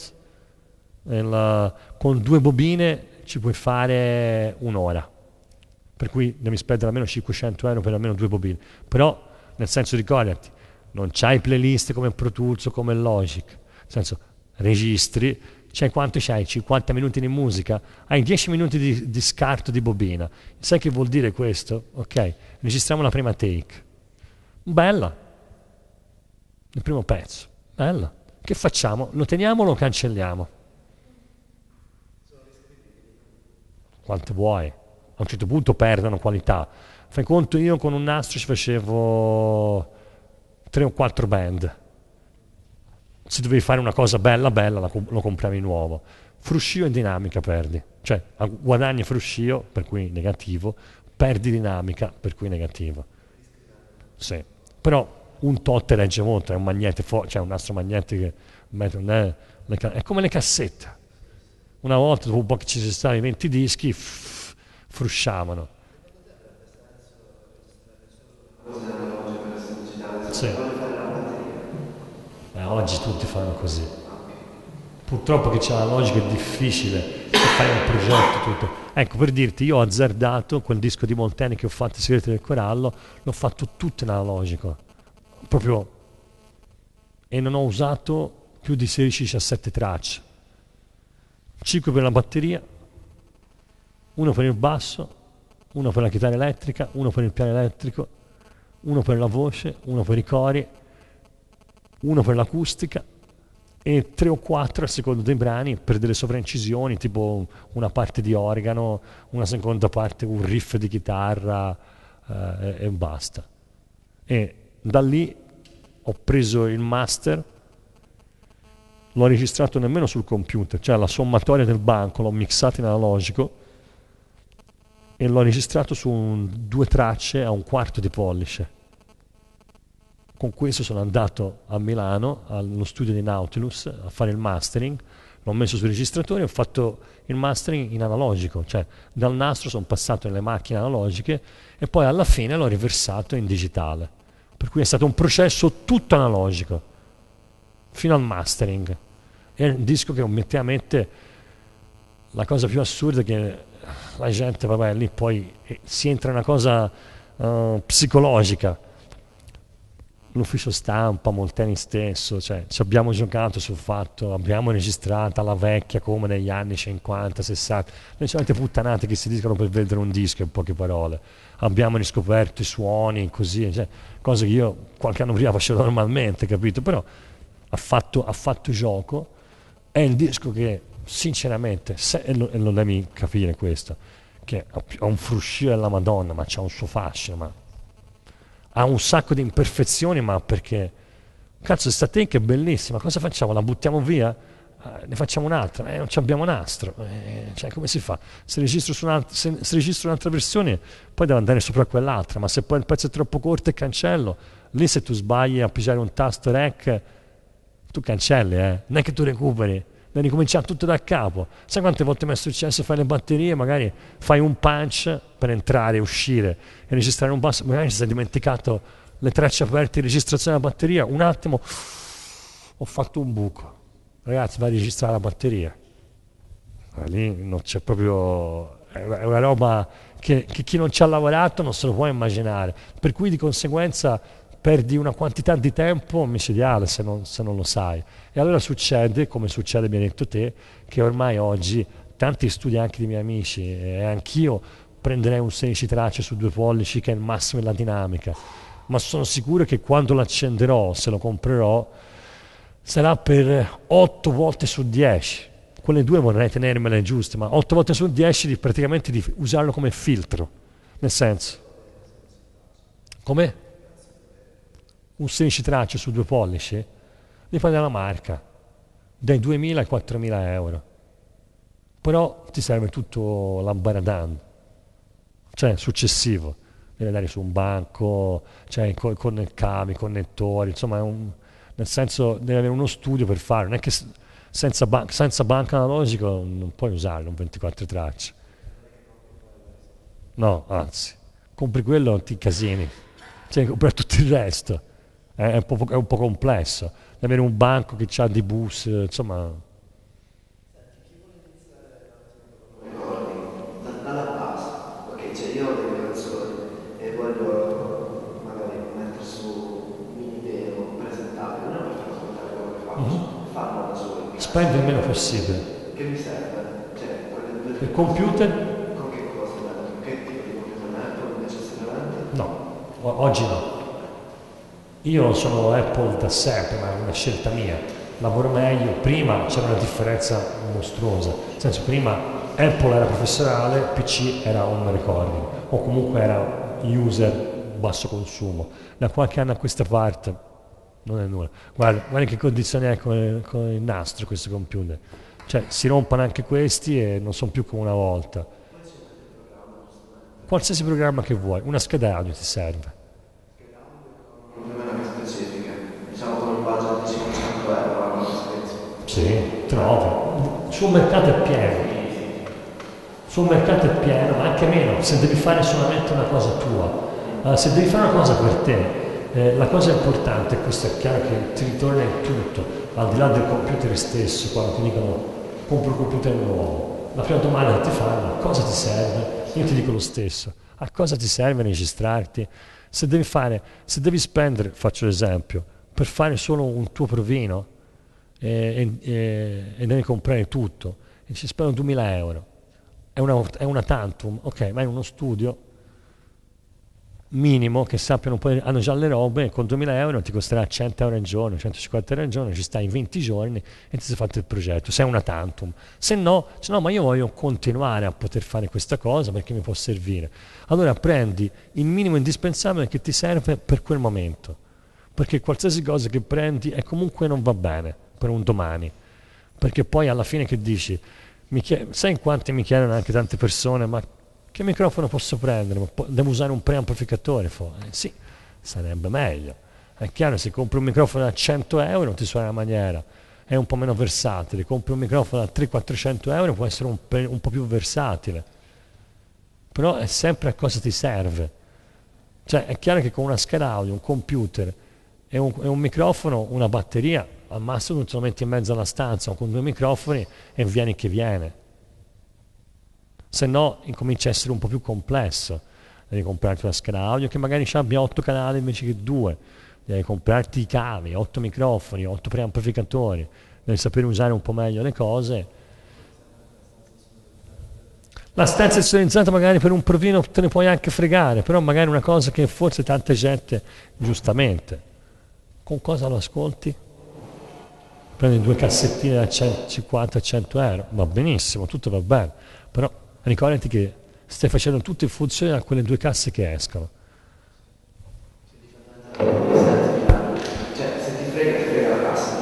con due bobine ci puoi fare un'ora. Per cui devi spendere almeno 500 euro per almeno due bobine. Però, nel senso, ricordati, non c'hai playlist come Pro Tools o come Logic. Nel senso, registri, quanto c'hai? 50 minuti di musica? Hai 10 minuti di scarto di bobina. Sai che vuol dire questo? Ok, registriamo la prima take. Bella. Il primo pezzo. Bella. Che facciamo? Lo teniamo o lo cancelliamo? quante vuoi, a un certo punto perdono qualità. Fai conto, io con un nastro ci facevo 3 o 4 band. Se dovevi fare una cosa bella bella lo compravi nuovo. Fruscio e dinamica perdi, cioè guadagni fruscio, per cui negativo, perdi dinamica, per cui negativo. Sì. Però un tot regge molto, è un magnete, cioè un nastro magnetico che è come le cassette. Una volta, dopo un po' che ci si stava i 20 dischi, frusciavano. Sì. Oggi tutti fanno così. Purtroppo che c'è la logica è difficile fare un progetto tutto. Ecco, per dirti, io ho azzardato quel disco di Molteni che ho fatto, I segreti del corallo, l'ho fatto tutto in analogico, proprio, e non ho usato più di 16-17 tracce, 5 per la batteria, uno per il basso, uno per la chitarra elettrica, uno per il piano elettrico, uno per la voce, uno per i cori, uno per l'acustica e 3 o 4 a seconda dei brani per delle sovraincisioni, tipo una parte di organo, una seconda parte, un riff di chitarra e basta. E da lì ho preso il master, l'ho registrato nemmeno sul computer, cioè la sommatoria del banco, l'ho mixato in analogico e l'ho registrato su 2 tracce a 1/4 di pollice. Con questo sono andato a Milano, allo studio di Nautilus, a fare il mastering, l'ho messo sul registratore e ho fatto il mastering in analogico, cioè dal nastro sono passato nelle macchine analogiche e poi alla fine l'ho riversato in digitale. Per cui è stato un processo tutto analogico, fino al mastering. È un disco che obiettivamente, la cosa più assurda è che la gente, vabbè, lì poi si entra in una cosa psicologica. L'ufficio stampa, Molteni stesso, cioè ci abbiamo giocato sul fatto, abbiamo registrato alla vecchia come negli anni 50, 60, le solite puttanate che si dicono per vendere un disco in poche parole, abbiamo riscoperto i suoni, così, cioè, cose che io qualche anno prima facevo normalmente, capito? Però ha fatto gioco, è il disco che sinceramente, e lo devi capire questo, che ha un fruscio della Madonna, ma c'ha un suo fascino, ma ha un sacco di imperfezioni, ma perché cazzo sta te che è bellissima, cosa facciamo? La buttiamo via? Ne facciamo un'altra? Non ci abbiamo nastro, cioè come si fa? Se registro un'altra versione poi devo andare sopra quell'altra, ma se poi il pezzo è troppo corto e cancello, lì se tu sbagli a pigiare un tasto rec tu cancelli, non è che tu recuperi, devi ricominciare tutto da capo. Sai quante volte mi è successo fare le batterie, magari fai un punch per entrare e uscire e registrare un basso, magari si è dimenticato le tracce aperte di registrazione della batteria, un attimo ho fatto un buco, ragazzi, vai a registrare la batteria, lì non c'è proprio, è una roba che chi non ci ha lavorato non se lo può immaginare, per cui di conseguenza perdi una quantità di tempo micidiale se non lo sai. E allora succede, come succede, mi hai detto te, che ormai oggi tanti studi anche di miei amici e anch'io prenderei un 16 tracce su 2 pollici che è il massimo della dinamica, ma sono sicuro che quando l'accenderò, se lo comprerò, sarà per 8 volte su 10. Quelle 2 vorrei tenermele giuste, ma 8 volte su 10 praticamente di usarlo come filtro, nel senso. Come? Un 16 tracce su 2 pollici, dipende dalla marca, dai 2.000 ai 4.000 euro. Però ti serve tutto l'ambaradan, cioè successivo, devi andare su un banco, cioè con il cavi, connettori, insomma nel senso devi avere uno studio per fare, non è che senza banco analogico non puoi usarlo un 24 tracce. No, anzi, compri quello ti casini, cioè compri tutto il resto. È un po' complesso, da avere un banco che ha di bus, insomma. Dalla base, ok, cioè io ho delle canzoni e voglio magari mettere su un video presentabile, non per raccontare quello che faccio, farlo da solo. Spendi il meno possibile. Che mi serve? Cioè, quelle 2 Il computer? con che cosa? Che tipo di computer Apple necessariamente? No, oggi no. Io sono Apple da sempre, ma è una scelta mia. Lavoro meglio, prima c'era una differenza mostruosa, nel senso prima Apple era professionale, PC era home recording, o comunque era user basso consumo. Da qualche anno a questa parte non è nulla. Guarda che condizioni è con il nastro questo computer. Cioè si rompono anche questi e non sono più come una volta. Qualsiasi programma che vuoi, una scheda audio ti serve. Non specifiche, diciamo con un budget di 500 euro. Sì, trovi. Sul mercato è pieno. Sul mercato è pieno, ma anche meno, se devi fare solamente una cosa tua. Se devi fare una cosa per te, la cosa importante, questo è chiaro che ti ritorna in tutto, al di là del computer stesso, quando ti dicono compro un computer nuovo, la prima domanda che ti fanno, cosa ti serve? Io ti dico lo stesso, a cosa ti serve registrarti? Se devi spendere, faccio l'esempio, per fare solo un tuo provino e devi comprare tutto, e ci spendo 2000 euro, è una tantum, ok, ma in uno studio minimo che sappiano poi hanno già le robe, con 2000 euro ti costerà 100 euro al giorno, 150 euro al giorno, ci stai 20 giorni e ti sei fatto il progetto, sei una tantum. Se no, ma io voglio continuare a poter fare questa cosa perché mi può servire. Allora prendi il minimo indispensabile che ti serve per quel momento, perché qualsiasi cosa che prendi è comunque non va bene per un domani, perché poi alla fine che dici, sai in quanti mi chiedono anche tante persone, ma che microfono posso prendere? Devo usare un preamplificatore? Sì, sarebbe meglio. È chiaro, se compri un microfono a 100 euro ti suona in una maniera, è un po' meno versatile. Compri un microfono a 300-400 euro, può essere un po' più versatile. Però è sempre a cosa ti serve. Cioè, è chiaro che con una scheda audio, un computer e un microfono, una batteria, al massimo tu te lo metti in mezzo alla stanza o con 2 microfoni e vieni che viene. Se no incomincia a essere un po' più complesso, devi comprarti una scheda audio che magari abbia 8 canali invece che 2, devi comprarti i cavi, 8 microfoni, 8 preamplificatori, devi sapere usare un po' meglio le cose. La stanza è sonizzata magari per un provino te ne puoi anche fregare, però magari una cosa che forse tanta gente, giustamente, con cosa lo ascolti? Prendi 2 cassettine da 50 a 100 euro, va benissimo, tutto va bene, però ricordati che stai facendo tutto in funzione da quelle 2 casse che escono. Cioè, se ti frega la cassa.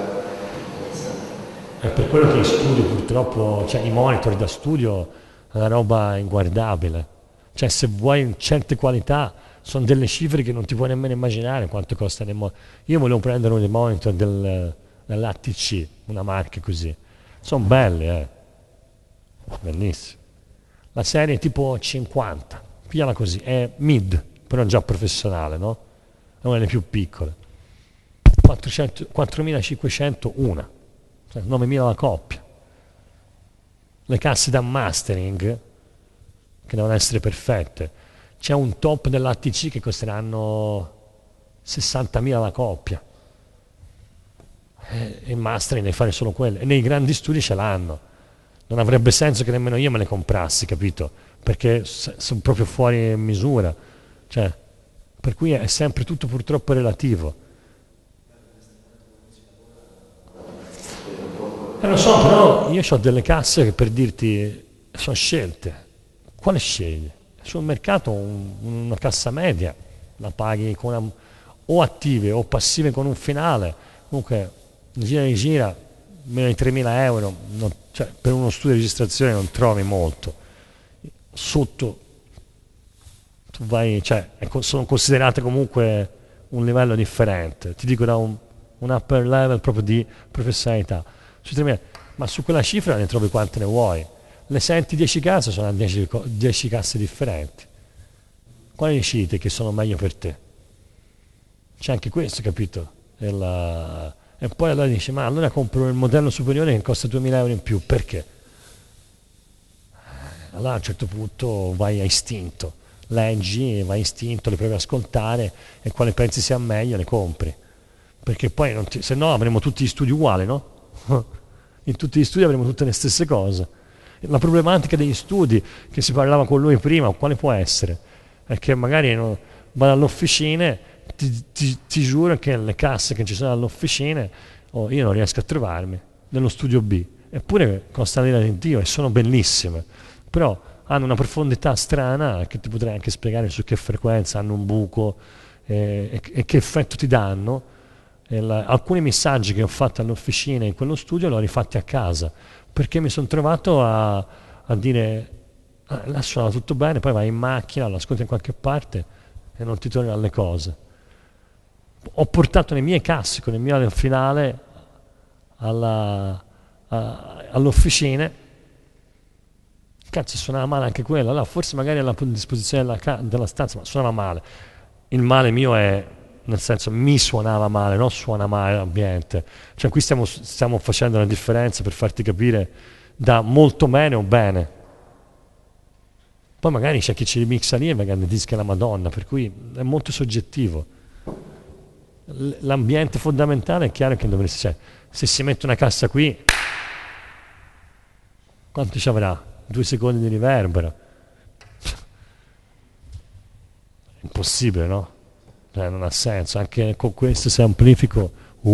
È per quello che in studio purtroppo, cioè i monitor da studio è una roba inguardabile. Cioè se vuoi certe qualità sono delle cifre che non ti puoi nemmeno immaginare quanto costano i monitor. Io volevo prendere un monitor dell'ATC, una marca così. Sono belli, bellissimi. La serie è tipo 50, pigliala così, è mid, però già professionale, no? È una delle più piccole. 4.500 una, cioè 9.000 la coppia. Le casse da mastering, che devono essere perfette, c'è un top dell'ATC che costeranno 60.000 la coppia. E il mastering devi fare solo quello, e nei grandi studi ce l'hanno. Non avrebbe senso che nemmeno io me le comprassi, capito? Perché sono proprio fuori misura. Cioè, per cui è sempre tutto purtroppo relativo. Lo so, però io ho delle casse che per dirti sono scelte. Quale scegli? Sul mercato una cassa media la paghi con o attive o passive con un finale. Comunque, gira, meno di 3.000 euro, cioè, per uno studio di registrazione non trovi molto. Sotto, tu vai, cioè, sono considerate comunque un livello differente, ti dico da un upper level proprio di professionalità. Sui 3.000, ma su quella cifra ne trovi quante ne vuoi. Le senti 10 case, sono 10 casse differenti. Quali decidi che sono meglio per te? C'è anche questo, capito? E poi allora dici, ma allora compro il modello superiore che costa 2.000 euro in più, perché? Allora a un certo punto vai a istinto, leggi, vai a istinto, le provi ad ascoltare e quale pensi sia meglio le compri. Perché poi, se no avremo tutti gli studi uguali, no? In tutti gli studi avremo tutte le stesse cose. La problematica degli studi, che si parlava con lui prima, quale può essere? È che magari vado all'officina, ti giuro che le casse che ci sono alle officine io non riesco a trovarmi nello studio B eppure costano l'ira di Dio e sono bellissime, però hanno una profondità strana che ti potrei anche spiegare su che frequenza hanno un buco e che effetto ti danno. Alcuni messaggi che ho fatto all'officina in quello studio li ho rifatti a casa, perché mi sono trovato a dire là suona tutto bene, poi vai in macchina, lo ascolti in qualche parte e non ti torni alle cose. Ho portato le mie casse con il mio finale all'officina, cazzo suonava male anche quella, là, forse magari alla disposizione della stanza, ma suonava male. Il male mio è, nel senso, mi suonava male, non suona male l'ambiente. Cioè qui stiamo facendo una differenza per farti capire da molto bene o bene. Poi magari c'è chi ci rimixa lì e magari dischi la Madonna, per cui è molto soggettivo. L'ambiente fondamentale è chiaro che dovresti, cioè, se si mette una cassa qui, quanto ci avrà? 2 secondi di riverbero. Impossibile, no? Non ha senso. Anche con questo se amplifico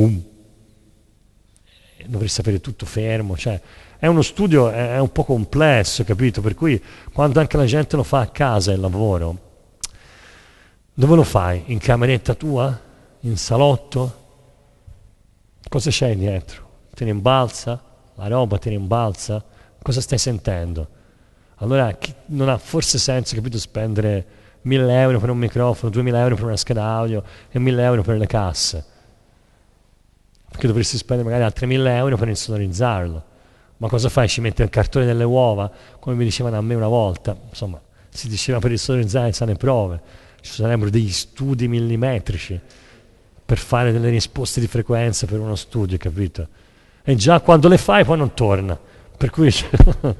dovrei sapere tutto fermo, cioè è uno studio, è un po' complesso, capito? Per cui quando anche la gente lo fa a casa il lavoro, dove lo fai? In cameretta tua? In salotto? Cosa c'hai dietro? Te ne imbalza? La roba te ne imbalza? Cosa stai sentendo? Allora non ha forse senso, capito, spendere 1.000 euro per un microfono, 2.000 euro per una scheda audio e 1.000 euro per le casse, perché dovresti spendere magari altri 1.000 euro per insonorizzarlo. Ma cosa fai? Ci metti il cartone delle uova, come mi dicevano a me una volta, insomma, si diceva per insonorizzare sane prove, ci sarebbero degli studi millimetrici per fare delle risposte di frequenza per uno studio, capito? E già quando le fai poi non torna, per cui cioè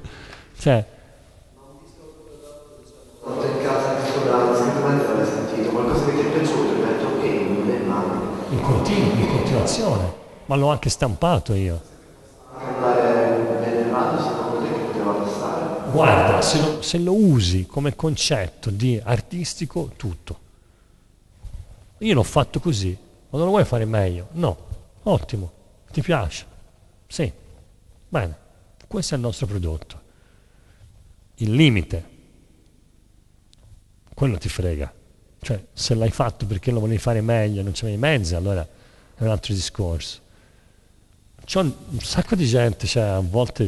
in casa di suonare, sicuramente l'avrei sentito, qualcosa che ti è piaciuto, mi ha detto ok, non è male. in continuazione, ma l'ho anche stampato io. Andare bene in radio, secondo te che poteva passare? Guarda, se lo usi come concetto di artistico, tutto. Io l'ho fatto così, ma non lo vuoi fare meglio? No, ottimo, ti piace? Sì, bene, questo è il nostro prodotto. Il limite, quello ti frega. Cioè, se l'hai fatto perché lo volevi fare meglio, non c'avevi i mezzi, allora è un altro discorso. C'è un sacco di gente, cioè, a volte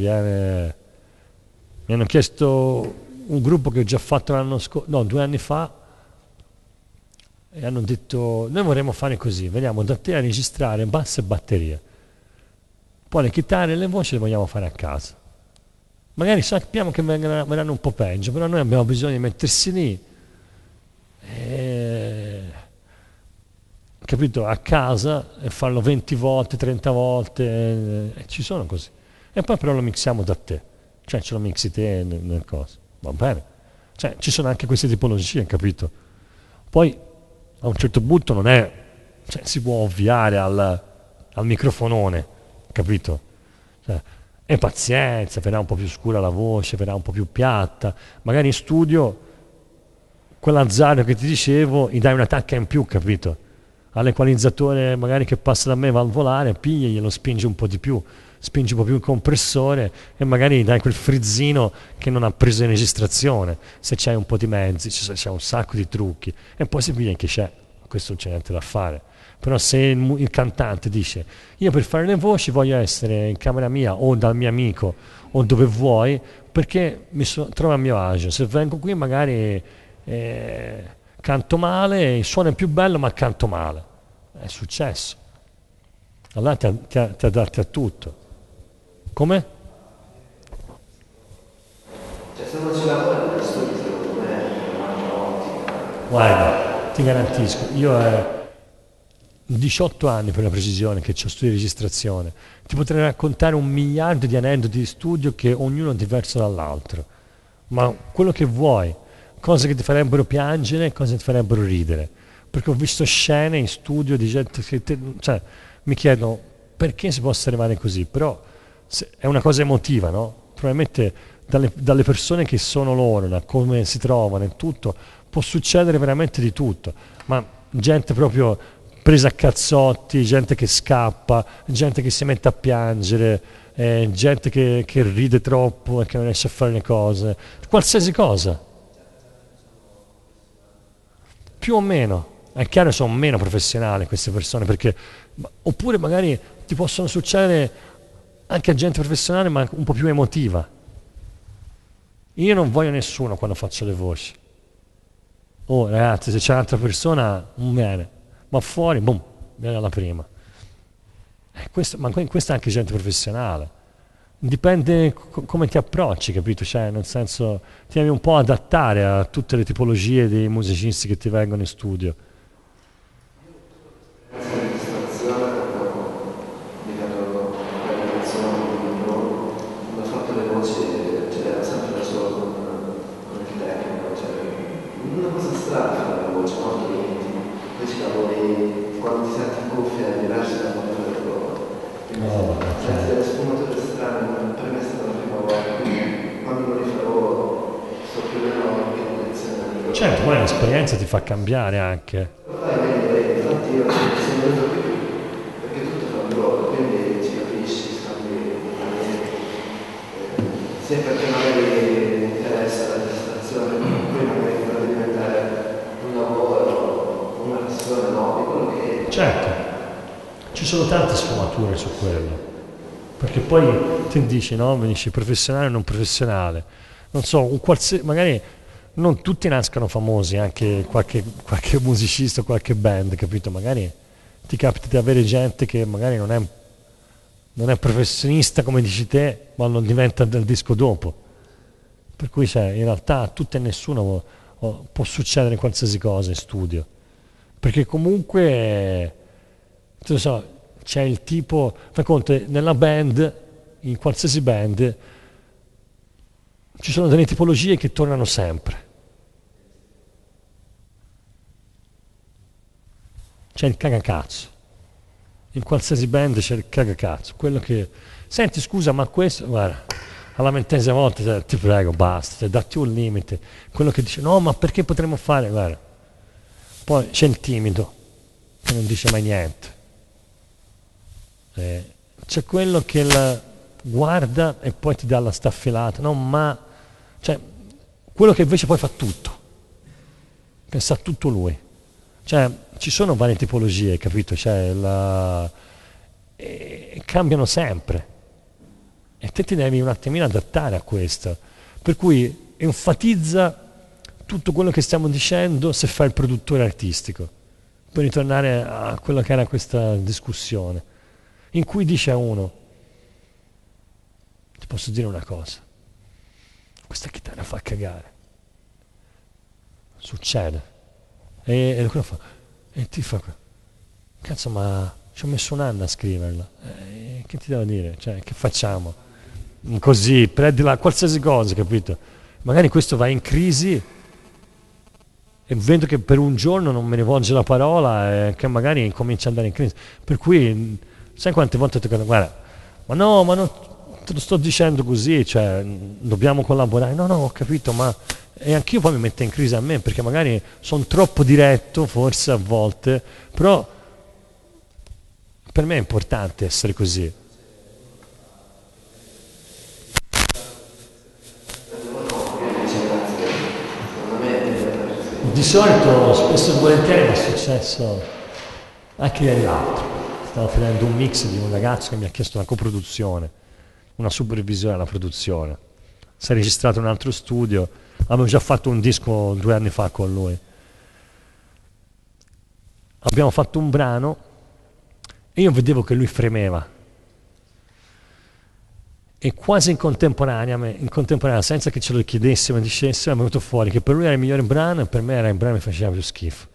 mi hanno chiesto un gruppo che ho già fatto l'anno scorso, no, 2 anni fa, e hanno detto noi vorremmo fare così, veniamo da te a registrare basse e batterie, poi le chitarre e le voci le vogliamo fare a casa, magari sappiamo che verranno un po' peggio, però noi abbiamo bisogno di mettersi lì capito, a casa e farlo 20 volte, 30 volte, ci sono così, e poi però lo mixiamo da te, cioè ce lo mixi te nel coso, va bene, cioè ci sono anche queste tipologie, capito? Poi a un certo punto non è, cioè, si può ovviare al microfonone, capito? Cioè, e pazienza, verrà un po' più scura la voce, verrà un po' più piatta, magari in studio quell'azzardo che ti dicevo gli dai una tacca in più, capito? All'equalizzatore magari che passa da me valvolare, pigli, glielo spingi un po' di più, spingi un po' più il compressore e magari gli dai quel frizzino che non ha preso in registrazione, se c'hai un po' di mezzi, c'è un sacco di trucchi, e poi si piglia che c'è, questo non c'è niente da fare. Però se il cantante dice io per fare le voci voglio essere in camera mia o dal mio amico o dove vuoi, perché trovo a mio agio, se vengo qui magari canto male, il suono è più bello ma canto male, è successo, allora ti adatti a tutto. Come? Cioè se non ci lavora per studio, secondo me è una ottica. Guarda, ti garantisco, io 18 anni per la precisione che ho studio di registrazione, ti potrei raccontare 1 miliardo di aneddoti di studio che ognuno è diverso dall'altro, ma quello che vuoi, cose che ti farebbero piangere, cose che ti farebbero ridere, perché ho visto scene in studio di gente che cioè, mi chiedono perché si possa arrivare così, però è una cosa emotiva, no? Probabilmente dalle persone che sono loro, da come si trovano e tutto, può succedere veramente di tutto, ma gente proprio presa a cazzotti, gente che scappa, gente che si mette a piangere, gente che ride troppo e che non riesce a fare le cose, qualsiasi cosa. Più o meno, è chiaro che sono meno professionali queste persone, perché, oppure magari ti possono succedere anche a gente professionale ma un po' più emotiva. Io non voglio nessuno quando faccio le voci. Oh ragazzi, se c'è un'altra persona, non viene, ma fuori, boom, viene alla prima. Ma questa è anche gente professionale. Dipende come ti approcci, capito? Cioè, nel senso, ti devi un po' adattare a tutte le tipologie dei musicisti che ti vengono in studio. Quando ti senti in cuffia diversi da quando fai le prove. Senti delle sfumature strane, per me è stata la prima volta, quindi quando lo rifarò so più o meno che lezione. Certo, poi l'esperienza ti fa cambiare anche. Infatti io sono venuto qui perché tutto fa un loro, quindi ci capisci, scambi sia perché magari mi interessa la registrazione, poi magari potrebbe diventare un lavoro, una passione, no, di quello che è. Certo, ci sono tante sfumature su quello, perché poi ti dici, no, mi dici professionale o non professionale, non so, magari non tutti nascono famosi, anche qualche musicista, qualche band, capito? Magari ti capita di avere gente che magari non è professionista come dici te, ma non diventa del disco dopo, per cui in realtà a tutti e nessuno può succedere qualsiasi cosa in studio. Perché comunque, non so, c'è il tipo, fai conto, nella band, in qualsiasi band, ci sono delle tipologie che tornano sempre. C'è il cagacazzo. In qualsiasi band c'è il cagacazzo. Quello che, senti scusa, ma questo, guarda, alla 20ª volta ti prego, basta, datti un limite. Quello che dice, no, ma perché potremmo fare, guarda. Poi c'è il timido, che non dice mai niente. C'è quello che la guarda e poi ti dà la staffilata. No, ma... Cioè, quello che invece poi fa tutto. Che sa tutto lui. Cioè, ci sono varie tipologie, capito? Cambiano sempre. E te ti devi un attimino adattare a questo. Per cui enfatizza tutto quello che stiamo dicendo se fai il produttore artistico, per ritornare a quello che era questa discussione, in cui dice a uno, ti posso dire una cosa, questa chitarra fa cagare, succede, e quello fa, e ti fa, cazzo, ma ci ho messo un anno a scriverla, che ti devo dire, cioè, che facciamo? Così, prendila qualsiasi cosa, capito? Magari questo va in crisi, e vedo che per un giorno non me ne volge la parola e che magari comincia ad andare in crisi. Per cui, sai quante volte ti dicono, guarda, ma non te lo sto dicendo così, cioè, dobbiamo collaborare. No, ho capito, ma... E anch'io poi mi metto in crisi a me, perché magari sono troppo diretto, forse a volte, però per me è importante essere così. Di solito, spesso e volentieri, mi è successo anche nell'altro. Stavo finendo un mix di un ragazzo che mi ha chiesto una coproduzione, una supervisione alla produzione. Si è registrato in un altro studio, avevo già fatto un disco 2 anni fa con lui. Abbiamo fatto un brano e io vedevo che lui fremeva. E quasi in contemporanea, senza che ce lo chiedessimo e dicessimo, è venuto fuori che per lui era il migliore brano e per me era il brano che faceva più schifo.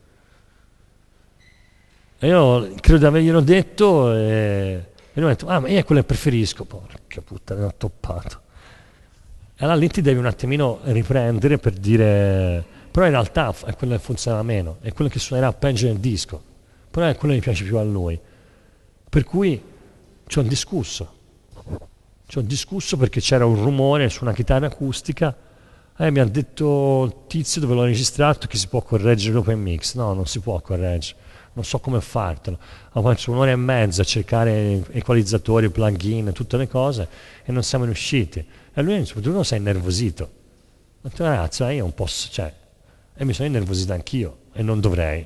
E io credo di averglielo detto e lui ha detto, ma io è quello che preferisco. Porca puttana, l'ho toppato. E allora lì ti devi un attimino riprendere per dire, però in realtà è quello che funziona meno, è quello che suonerà peggio nel disco, però è quello che mi piace più a lui. Per cui ci ho discusso. Perché c'era un rumore su una chitarra acustica e mi ha detto il tizio dove l'ho registrato che si può correggere l'open mix. No, non si può correggere, non so come fartelo. Ho perso un'ora e mezza a cercare equalizzatori, plugin, tutte le cose e non siamo riusciti. E lui soprattutto si è innervosito. Ho detto ragazzi, io non posso, cioè, e mi sono innervosito anch'io e non dovrei.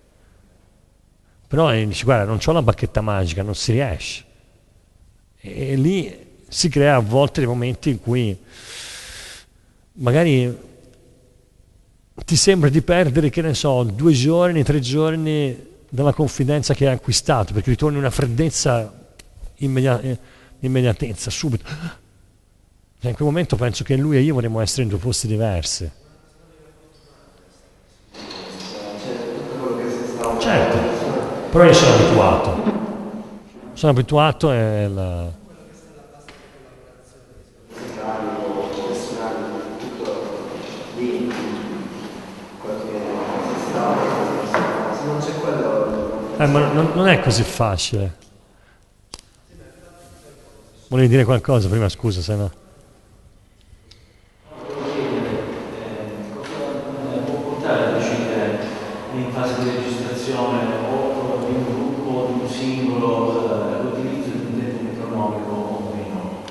Però dice guarda, non c'ho la bacchetta magica, non si riesce. E lì si crea a volte dei momenti in cui magari ti sembra di perdere, che ne so, 2 giorni, 3 giorni dalla confidenza che hai acquistato, perché ritorni una freddezza, immediatezza, subito. Cioè, in quel momento penso che lui e io vorremmo essere in 2 posti diversi. Certo, però io sono abituato. Sono abituato e ma non è così facile. Volevi dire qualcosa prima, scusa, se no. Può portare a decidere in fase di registrazione o di un gruppo o di un singolo l'utilizzo di un tempo metronomico o meno?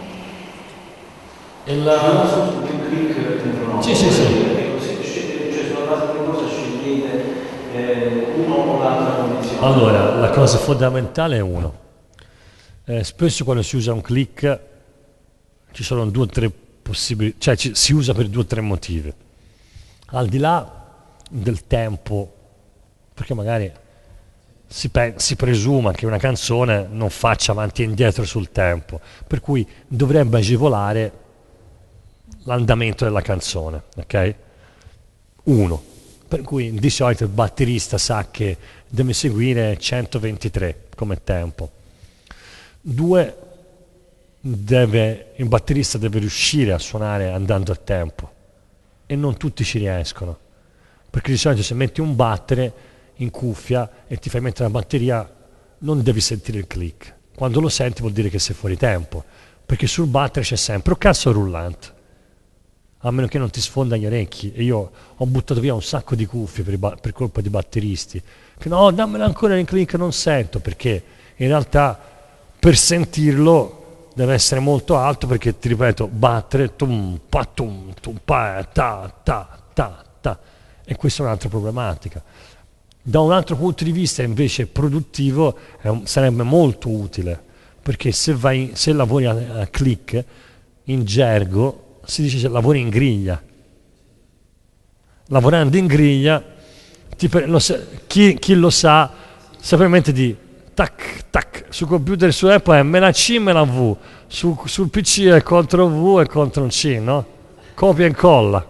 Di un click metronomico. Sì. Cioè sulla base di cosa scegliete uno o l'altra condizione? Allora, la cosa fondamentale è uno. Spesso quando si usa un click ci sono 2 o 3 possibilità, cioè si usa per 2 o 3 motivi. Al di là del tempo, perché magari si presuma che una canzone non faccia avanti e indietro sul tempo, per cui dovrebbe agevolare l'andamento della canzone, ok? 1. Per cui di solito il batterista sa che deve seguire 123 come tempo. 2, il batterista deve riuscire a suonare andando a tempo e non tutti ci riescono, perché di solito se metti un battere in cuffia e ti fai mettere la batteria non devi sentire il click, quando lo senti vuol dire che sei fuori tempo, perché sul battere c'è sempre un cazzo rullante, a meno che non ti sfonda gli orecchi. E io ho buttato via un sacco di cuffie per colpa di batteristi che no, dammela ancora in click, non sento, perché in realtà per sentirlo deve essere molto alto, perché ti ripeto, battere tum pa ta ta ta ta, e questa è un'altra problematica. Da un altro punto di vista invece produttivo sarebbe molto utile, perché se lavori a click, in gergo si dice che lavori in griglia. Lavorando in griglia chi lo sa saprebbe di tac tac, sul computer, su Apple è me la C me la V, sul PC è CTRL V e CTRL C, no? Copia e incolla.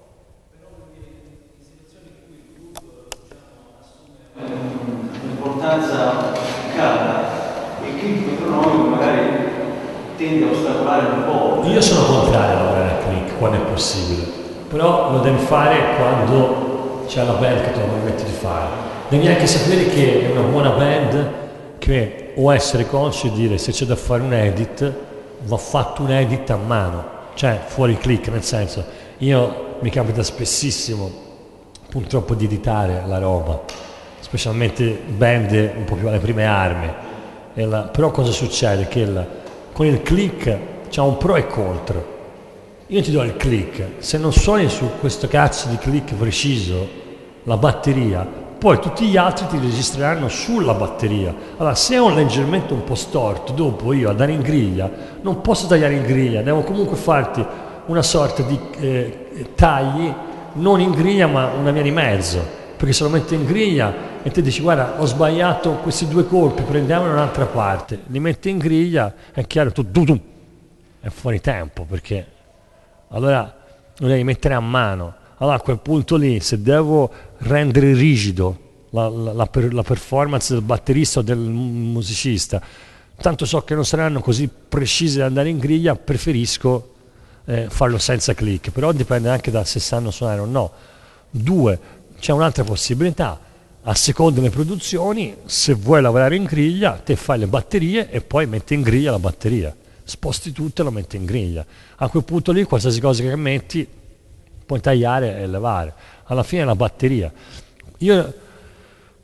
L'importanza cala e click metronomico magari tende a ostacolare un po'. Io sono contrario a lavorare a click quando è possibile, però lo devi fare quando c'è la band che te lo permette di fare. Devi anche sapere che è una buona band, che o essere consci e dire se c'è da fare un edit, va fatto un edit a mano, cioè fuori il click, nel senso, mi capita spessissimo purtroppo di editare la roba, specialmente band un po' più alle prime armi, però cosa succede? Che con il click c'è un pro e contro. Io ti do il click, se non suoni su questo cazzo di click preciso la batteria, poi tutti gli altri ti registreranno sulla batteria. Allora, se ho leggermente un po' storto, dopo io a dare in griglia, non posso tagliare in griglia, devo comunque farti una sorta di tagli, non in griglia ma una via di mezzo, perché se lo metto in griglia e ti dici guarda ho sbagliato questi 2 colpi, prendiamolo in un'altra parte, li metti in griglia, è chiaro, è fuori tempo, perché allora lo devi mettere a mano. Allora a quel punto lì, se devo rendere rigido la performance del batterista o del musicista, tanto so che non saranno così precise da andare in griglia, preferisco farlo senza click, però dipende anche da se sanno suonare o no. 2, c'è un'altra possibilità, a seconda delle produzioni, se vuoi lavorare in griglia, te fai le batterie e poi metti in griglia la batteria, sposti tutto e lo metti in griglia. A quel punto lì qualsiasi cosa che metti puoi tagliare e levare, alla fine è la batteria. Io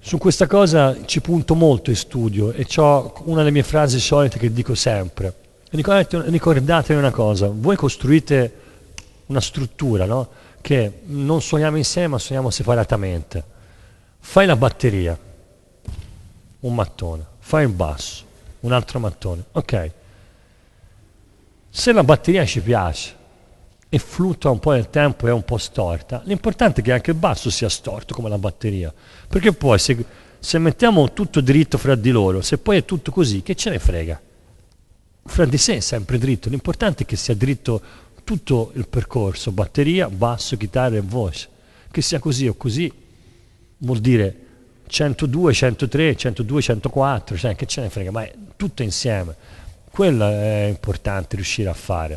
Su questa cosa ci punto molto in studio e ho una delle mie frasi solite che dico sempre. Ricordatevi una cosa, voi costruite una struttura, no? Che non suoniamo insieme ma suoniamo separatamente. Fai la batteria, un mattone, fai il basso, un altro mattone, ok. Se la batteria ci piace e fluttua un po' nel tempo e è un po' storta, l'importante è che anche il basso sia storto come la batteria, perché poi se mettiamo tutto dritto fra di loro, se poi è tutto così, che ce ne frega? Fra di sé è sempre dritto, l'importante è che sia dritto tutto il percorso, batteria, basso, chitarra e voce, che sia così o così, vuol dire 102, 103, 102, 104, cioè che ce ne frega, ma è tutto insieme, quello è importante riuscire a fare.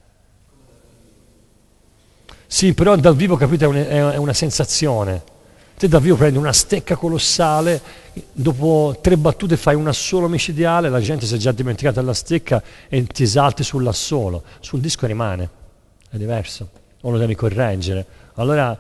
Sì, però dal vivo, capite, è una sensazione. Te dal vivo prendi una stecca colossale, dopo 3 battute fai un assolo micidiale, la gente si è già dimenticata della stecca e ti esalti sull'assolo. Sul disco rimane, è diverso, o lo devi correggere. Allora,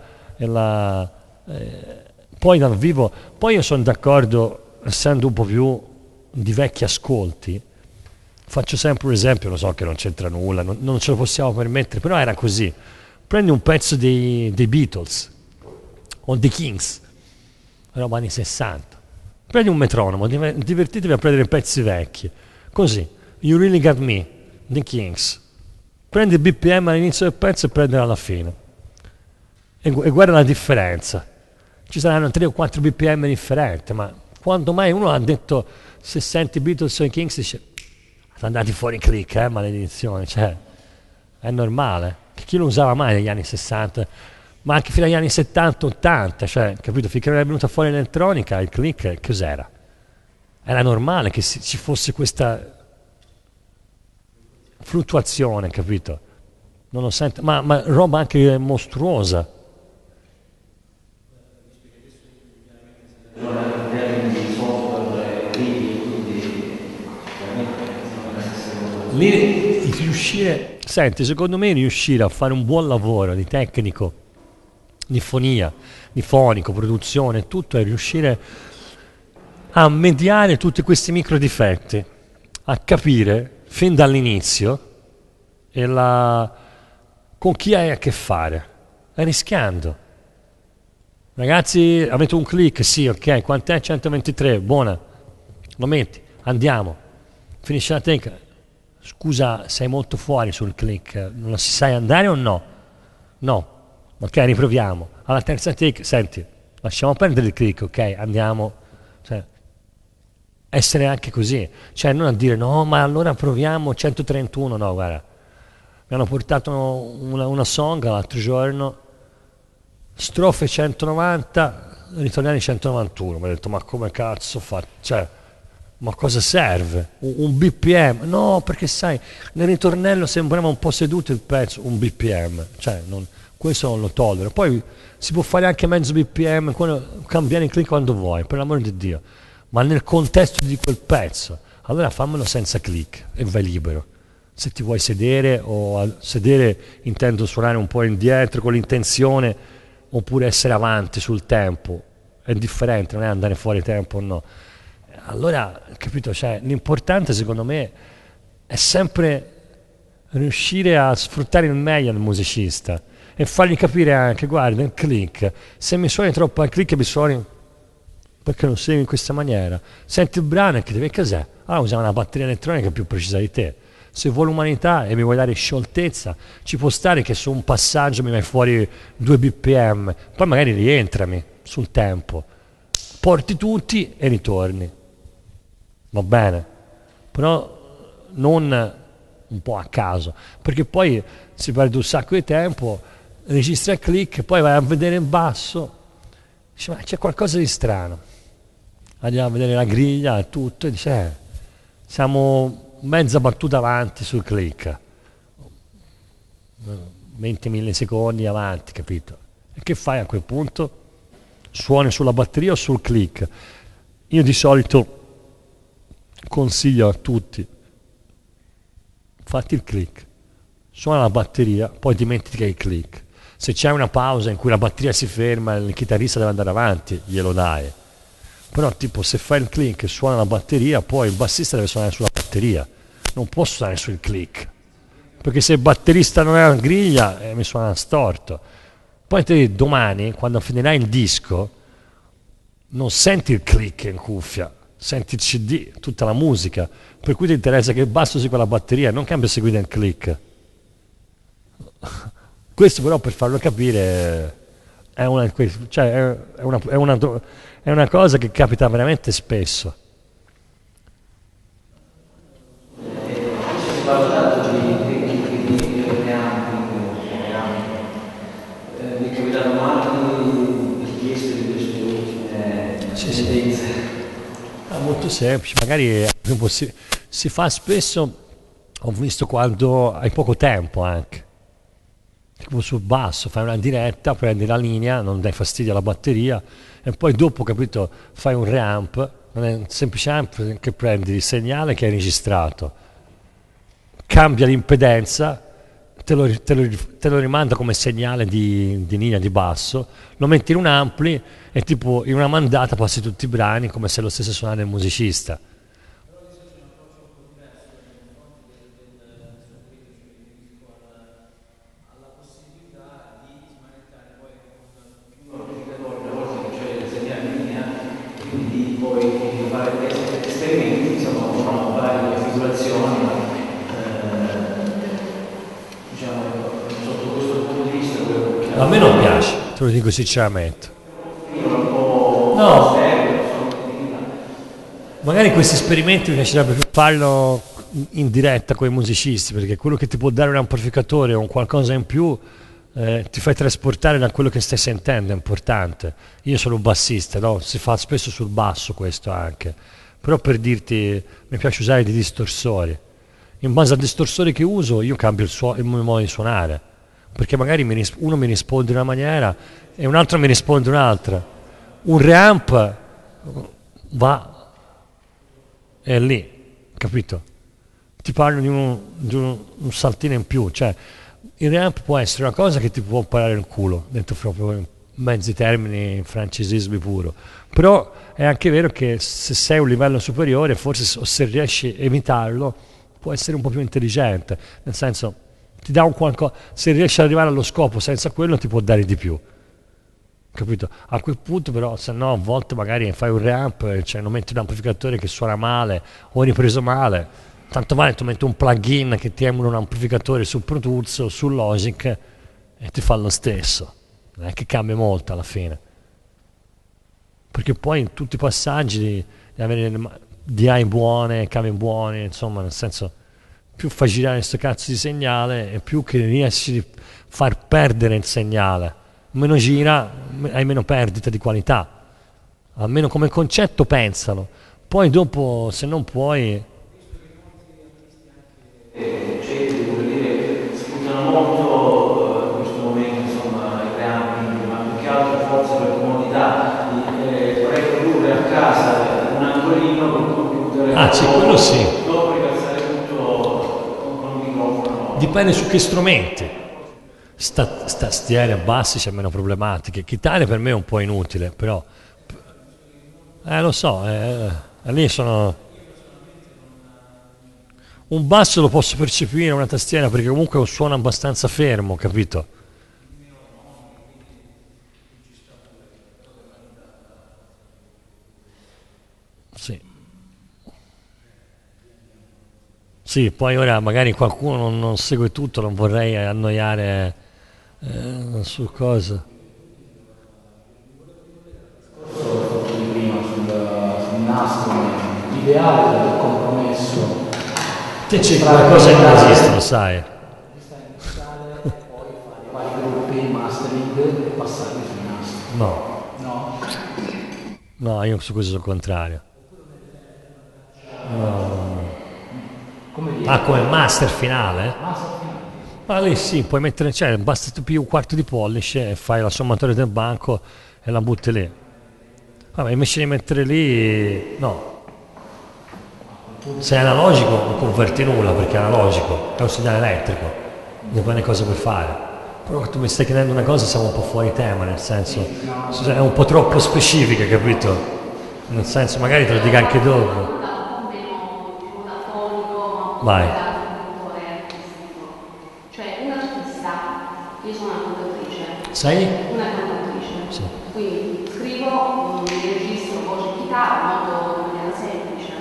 poi dal vivo, poi io sono d'accordo, essendo un po' più di vecchi ascolti, faccio sempre un esempio, lo so che non c'entra nulla, non ce lo possiamo permettere, però era così. Prendi un pezzo dei Beatles o dei Kings, roba anni 60. Prendi un metronomo, divertitevi a prendere pezzi vecchi. Così, You Really Got Me, The Kings. Prendi il BPM all'inizio del pezzo e prendilo alla fine. E guarda la differenza. Ci saranno 3 o 4 BPM differenti, ma quando mai uno ha detto, se senti Beatles o i Kings, dice, sono andati fuori click, maledizione, cioè, è normale. Chi lo usava mai negli anni 60, ma anche fino agli anni 70-80, cioè, capito? Finché non è venuta fuori l'elettronica, il click cos'era? Era normale che ci fosse questa fluttuazione, capito? Non lo sento, ma roba anche mostruosa. Lì riuscire, senti, secondo me riuscire a fare un buon lavoro di tecnico, di fonia, di fonico, produzione, tutto è riuscire a mediare tutti questi micro difetti, a capire fin dall'inizio con chi hai a che fare, rischiando. Ragazzi, avete un click? Sì, ok, quant'è? 123, buona, lo metti, andiamo, finisce la tecnica. Scusa, sei molto fuori sul click, non si sai andare o no? No, ok, riproviamo. Alla terza take, senti, lasciamo perdere il click, ok, andiamo. Cioè, essere anche così, cioè non a dire no, ma allora proviamo 131, no, guarda. Mi hanno portato una song l'altro giorno, strofe 190, ritornelli 191, mi ho detto ma come cazzo fa? Cioè, ma cosa serve? Un BPM? No, perché sai, nel ritornello sembrava un po' seduto il pezzo, un BPM, cioè questo non lo tollero. Poi si può fare anche mezzo BPM, cambiare il click quando vuoi, per l'amore di Dio, ma nel contesto di quel pezzo, allora fammelo senza click e vai libero. Se ti vuoi sedere, o sedere intendo suonare un po' indietro con l'intenzione, oppure essere avanti sul tempo, è differente, non è andare fuori tempo o no. Allora, capito, cioè, l'importante secondo me è sempre riuscire a sfruttare il meglio del musicista e fargli capire anche, guarda, il click, se mi suoni troppo al click mi suoni perché non segui in questa maniera. Senti il brano e che devi, cos'è? Allora usiamo una batteria elettronica più precisa di te. Se vuoi l'umanità e mi vuoi dare scioltezza, ci può stare che su un passaggio mi vai fuori 2 bpm, poi magari rientrami sul tempo, porti tutti e ritorni. Va bene, però non un po' a caso, perché poi si perde un sacco di tempo, registra il click, poi vai a vedere in basso, dice ma c'è qualcosa di strano, andiamo a vedere la griglia e tutto, e dice siamo mezza battuta avanti sul click, 20 millisecondi avanti, capito? E che fai a quel punto? Suoni sulla batteria o sul click? Io di solito consiglio a tutti, fatti il click, suona la batteria, poi dimentica il click. Se c'è una pausa in cui la batteria si ferma e il chitarrista deve andare avanti, glielo dai. Però tipo se fai il click e suona la batteria, poi il bassista deve suonare sulla batteria, non può suonare sul click, perché se il batterista non è una griglia mi suona storto. Poi te domani, quando finirai il disco, non senti il click in cuffia, senti il CD, tutta la musica, per cui ti interessa che il basso segua la batteria, non cambia seguire il click. Questo però per farlo capire è una cosa che capita veramente spesso. Si parla tanto di tecniche di reamping, mi è capitato anche richieste di queste ultime sentenze. È molto semplice, magari si fa spesso, ho visto quando hai poco tempo anche. Tipo sul basso, fai una diretta, prendi la linea, non dai fastidio alla batteria e poi dopo, capito, fai un reamp, non è un semplice amp che prendi il segnale che hai registrato, cambia l'impedenza, te lo rimanda come segnale di linea di basso, lo metti in un ampli e tipo in una mandata passi tutti i brani come se lo stesse suonando il musicista. A me non piace, te lo dico sinceramente. No, magari questi esperimenti mi piacerebbe più farlo in diretta con i musicisti, perché quello che ti può dare un amplificatore o un qualcosa in più ti fai trasportare da quello che stai sentendo, è importante. Io sono un bassista, no? Si fa spesso sul basso questo anche, però per dirti mi piace usare dei distorsori. In base al distorsore che uso io cambio il mio modo di suonare, perché magari uno mi risponde in una maniera e un altro mi risponde un'altra. Un reamp va è lì, capito? Ti parlo di un saltino in più, cioè il reamp può essere una cosa che ti può parare il culo, detto proprio in mezzi termini, in francesismi puro, però è anche vero che se sei a un livello superiore, forse o se riesci a imitarlo, può essere un po' più intelligente, nel senso ti dà un qualcosa, se riesci ad arrivare allo scopo senza quello ti può dare di più, capito? A quel punto però, se no a volte magari fai un reamp, cioè non metti un amplificatore che suona male o ripreso male, tanto vale tu metti un plugin che ti emula un amplificatore su Pro Tools o su Logic e ti fa lo stesso, non è che cambia molto alla fine, perché poi in tutti i passaggi di avere DI buone, cavi buoni, insomma, nel senso, più fai girare questo cazzo di segnale e più che riesci a far perdere il segnale, meno gira hai meno perdita di qualità, almeno come concetto pensalo, poi dopo se non puoi sfruttano molto in questo momento, insomma, il reamping, ma più che altro forse per comodità vorrei produrre a casa un angolino con il computer sì, quello sì, dopo ripassare tutto con un microfono. dipende su che strumenti. Tastiere, bassi c'è meno problematiche, chitarre per me è un po' inutile, però lo so, lì sono un basso lo posso percepire, una tastiera, perché comunque è un suono abbastanza fermo, capito? Sì. Sì, poi ora magari qualcuno non segue tutto, non vorrei annoiare su cosa. Prima sul nastro, l'ideale del compromesso. Te c'è qualcosa che non esiste, lo sai. Poi fare vari gruppi, mastering e passarli sul nastro. No. No? No, io su questo sono contrario. No. Come master finale? Lì sì, puoi mettere, cioè, basta tu più un quarto di pollice e fai la sommatoria del banco e la butti lì. Vabbè, invece di mettere lì, no. Se è analogico non converti nulla perché è analogico, è un segnale elettrico, dipende cosa puoi fare. Però tu mi stai chiedendo una cosa, siamo un po' fuori tema, nel senso, è un po' troppo specifica, capito? nel senso magari te lo dico anche dopo. Un po' meno metaforico, ma Vai. da produttore artistico. Cioè un artista, io sono una cantautrice. Sei? Una cantautrice. Sì. Quindi scrivo, mi registro voce e chitarra, molto in maniera semplice.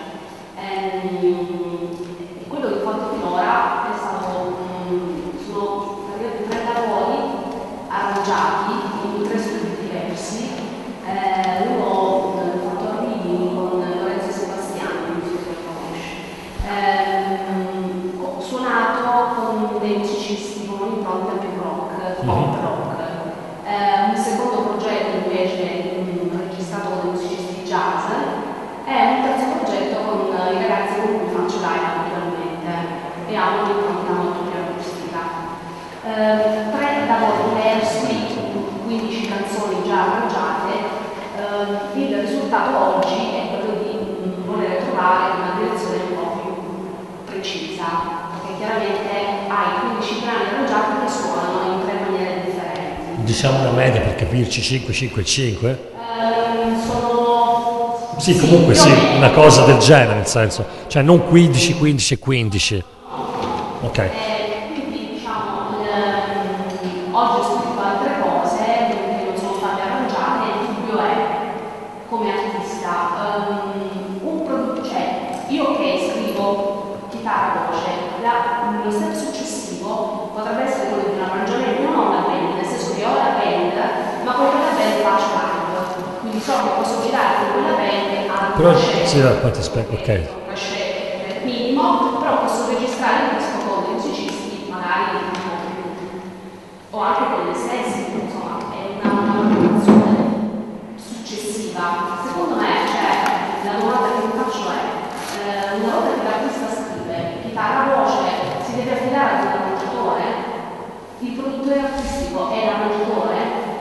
E quello che ho fatto finora è stato, sono praticamente 3 lavori arrangiati in 3 studi diversi. Uno l'ho fatto a Rimini con Lorenzo Sebastiani, non so se lo conosci. Ho suonato con dei musicisti con un'impronta più rock, pop rock. Un secondo progetto invece registrato con dei musicisti jazz e un terzo progetto con i ragazzi con cui faccio live naturalmente e hanno un'impronta molto più acustica. 3 lavori diversi, 15 canzoni già arrangiate. Il risultato oggi è quello di voler trovare una direzione un po' più precisa, perché chiaramente hai 15 brani arrangiati che suonano in 3 maniere differenti. Diciamo una media per capirci, 5, 5 e 5? Sono... Sì, comunque più o sì, meno. una cosa del genere, nel senso, cioè non 15, 15 e 15. Ok. Quindi diciamo, oggi ho scritto altre cose che non sono state arrangiate, il dubbio è, come artista, cioè io che scrivo chitarra voce, lo step successivo potrebbe essere quello di un arrangiamento, non ho una band, nel senso che ho la band, ma con quella band faccio live, quindi so che posso girare con quella band al Però, cachet, sì, poi ti aspetto, ok. cachet minimo, però posso registrare il disco con dei musicisti magari un po' più, o anche con me stessi, insomma, è una lavorazione successiva. Secondo me, cioè, la domanda che mi faccio è, una volta che l'artista scrive, chitarra voce, si deve affidare ad un arrangiatore? Il produttore artistico è l'arrangiatore?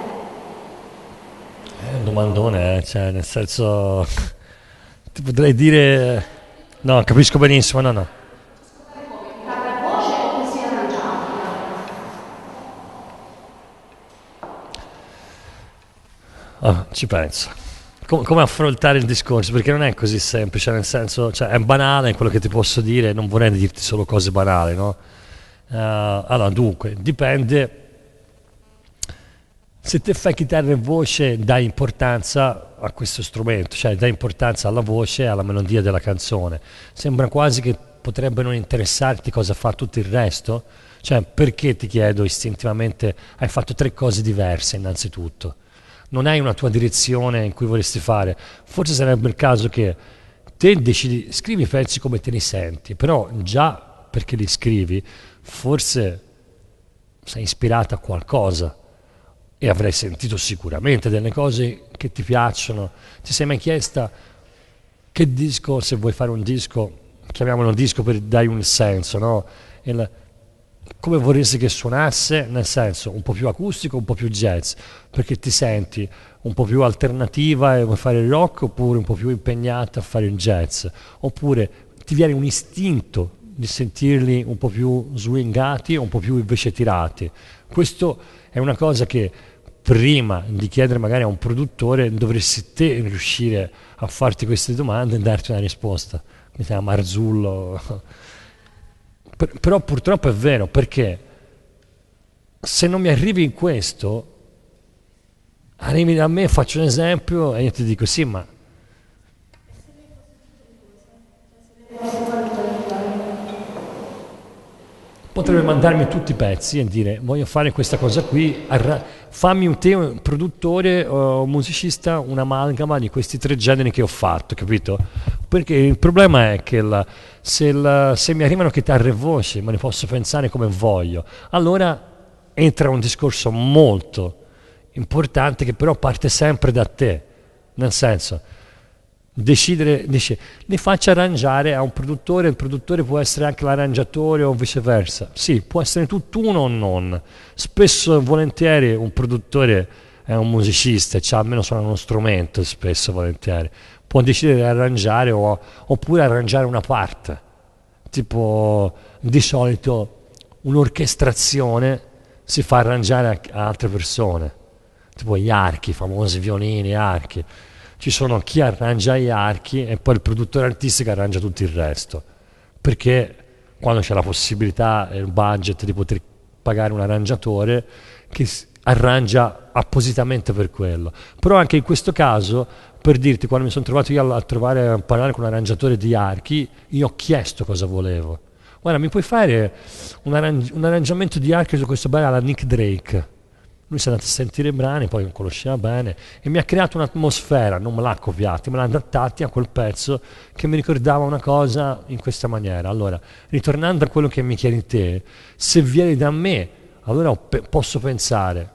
È un domandone, cioè nel senso, ti potrei dire, no, capisco benissimo, no. Chitarra e voce o che sia arrangiato? Ci penso. Come affrontare il discorso? Perché non è così semplice, nel senso, cioè, è banale quello che ti posso dire, non vorrei dirti solo cose banali, no? Allora, dunque, dipende. Se te fai chitarra e voce, dai importanza a questo strumento, cioè dai importanza alla voce e alla melodia della canzone. Sembra quasi che potrebbe non interessarti cosa fa tutto il resto. Cioè, perché ti chiedo istintivamente, hai fatto 3 cose diverse innanzitutto. Non hai una tua direzione in cui vorresti fare. Forse sarebbe il caso che te decidi, scrivi i pezzi come te li senti, però già perché li scrivi, forse sei ispirata a qualcosa e avrai sentito sicuramente delle cose che ti piacciono. Ti sei mai chiesta che disco, se vuoi fare un disco, chiamiamolo disco per dare un senso, no? Come vorresti che suonasse, nel senso un po' più acustico, un po' più jazz, perché ti senti un po' più alternativa e vuoi fare il rock, oppure un po' più impegnata a fare il jazz, oppure ti viene un istinto di sentirli un po' più swingati o un po' più invece tirati. Questo è una cosa che prima di chiedere magari a un produttore dovresti te riuscire a farti queste domande e darti una risposta. Mi chiama Marzullo. Però purtroppo è vero, perché se non mi arrivi in questo, arrivi da me, faccio un esempio e io ti dico sì, ma potrebbe mandarmi tutti i pezzi e dire voglio fare questa cosa qui, fammi un produttore o un musicista un'amalgama di questi 3 generi che ho fatto, capito? Perché il problema è che se mi arrivano chitarre e voci, me ne posso pensare come voglio, allora entra un discorso molto importante che però parte sempre da te, nel senso, decidere, dice, li faccio arrangiare a un produttore, il produttore può essere anche l'arrangiatore o viceversa. Sì, può essere tutt'uno o non. Spesso e volentieri un produttore è un musicista, cioè almeno suona uno strumento, spesso e volentieri. Può decidere di arrangiare oppure arrangiare una parte. Tipo, di solito un'orchestrazione si fa arrangiare a altre persone, tipo gli archi, i famosi violini, archi. ci sono chi arrangia gli archi e poi il produttore artistico arrangia tutto il resto, perché quando c'è la possibilità e il budget di poter pagare un arrangiatore che arrangia appositamente per quello. Però anche in questo caso, per dirti, quando mi sono trovato io a parlare con un arrangiatore di archi, io ho chiesto cosa volevo. Guarda, mi puoi fare un arrangiamento di archi su questo brano alla Nick Drake? Lui si è andato a sentire i brani, poi lo conosceva bene e mi ha creato un'atmosfera, non me l'ha copiati, me l'ha adattati a quel pezzo che mi ricordava una cosa in questa maniera. Allora, ritornando a quello che mi chiedi te, se vieni da me, allora posso pensare,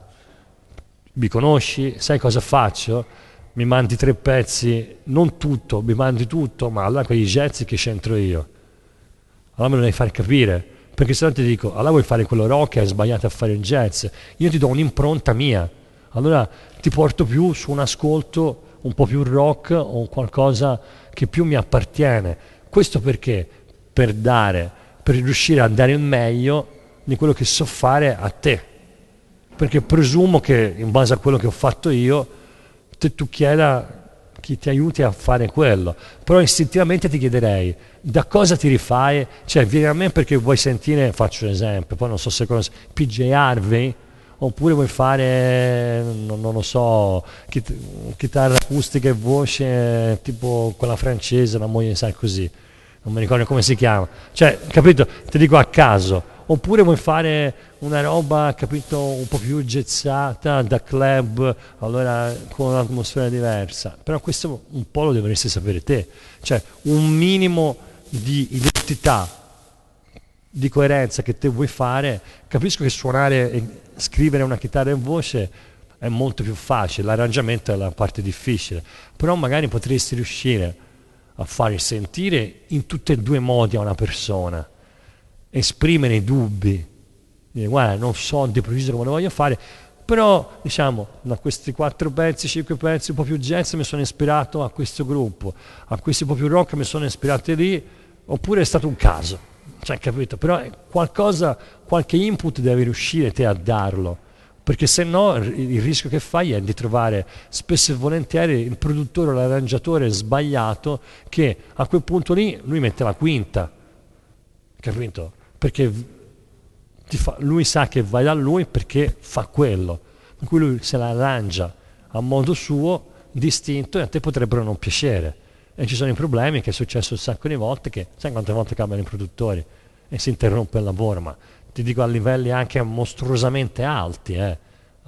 mi conosci, sai cosa faccio? Mi mandi 3 pezzi, non tutto, mi mandi tutto, ma allora quei jazz che c'entro io. Allora me lo devi far capire, perché se no ti dico, allora vuoi fare quello rock e hai sbagliato a fare il jazz, io ti do un'impronta mia, allora ti porto più su un ascolto un po' più rock o qualcosa che più mi appartiene. Questo perché? Per riuscire a dare il meglio di quello che so fare a te, perché presumo che in base a quello che ho fatto io tu chieda chi ti aiuti a fare quello, però istintivamente ti chiederei da cosa ti rifai, cioè vieni a me perché vuoi sentire, faccio un esempio, poi non so se conosci PJ Harvey, oppure vuoi fare, non lo so, chitarra acustica e voce tipo quella francese, la moglie sa così, non mi ricordo come si chiama, cioè capito, ti dico a caso. Oppure vuoi fare una roba, capito, un po' più jazzata, da club, allora con un'atmosfera diversa. Però questo un po' lo dovresti sapere te. Cioè un minimo di identità, di coerenza che te vuoi fare. Capisco che suonare e scrivere una chitarra in voce è molto più facile, l'arrangiamento è la parte difficile. Però magari potresti riuscire a fare sentire in tutti e 2 modi a una persona, esprimere i dubbi, dire guarda non so di preciso come lo voglio fare, però diciamo da questi 4 pezzi, 5 pezzi un po' più jazz mi sono ispirato a questo gruppo, a questi un po' più rock mi sono ispirato lì, oppure è stato un caso, cioè capito, però qualcosa, qualche input devi riuscire te a darlo, perché se no il rischio che fai è di trovare spesso e volentieri il produttore o l'arrangiatore sbagliato che a quel punto lì lui mette la quinta, capito? Perché lui sa che vai da lui perché fa quello, per cui lui se la arrangia a modo suo, distinto, e a te potrebbero non piacere. E ci sono i problemi che è successo un sacco di volte, che sai quante volte cambiano i produttori e si interrompe il lavoro, ma ti dico a livelli anche mostruosamente alti, che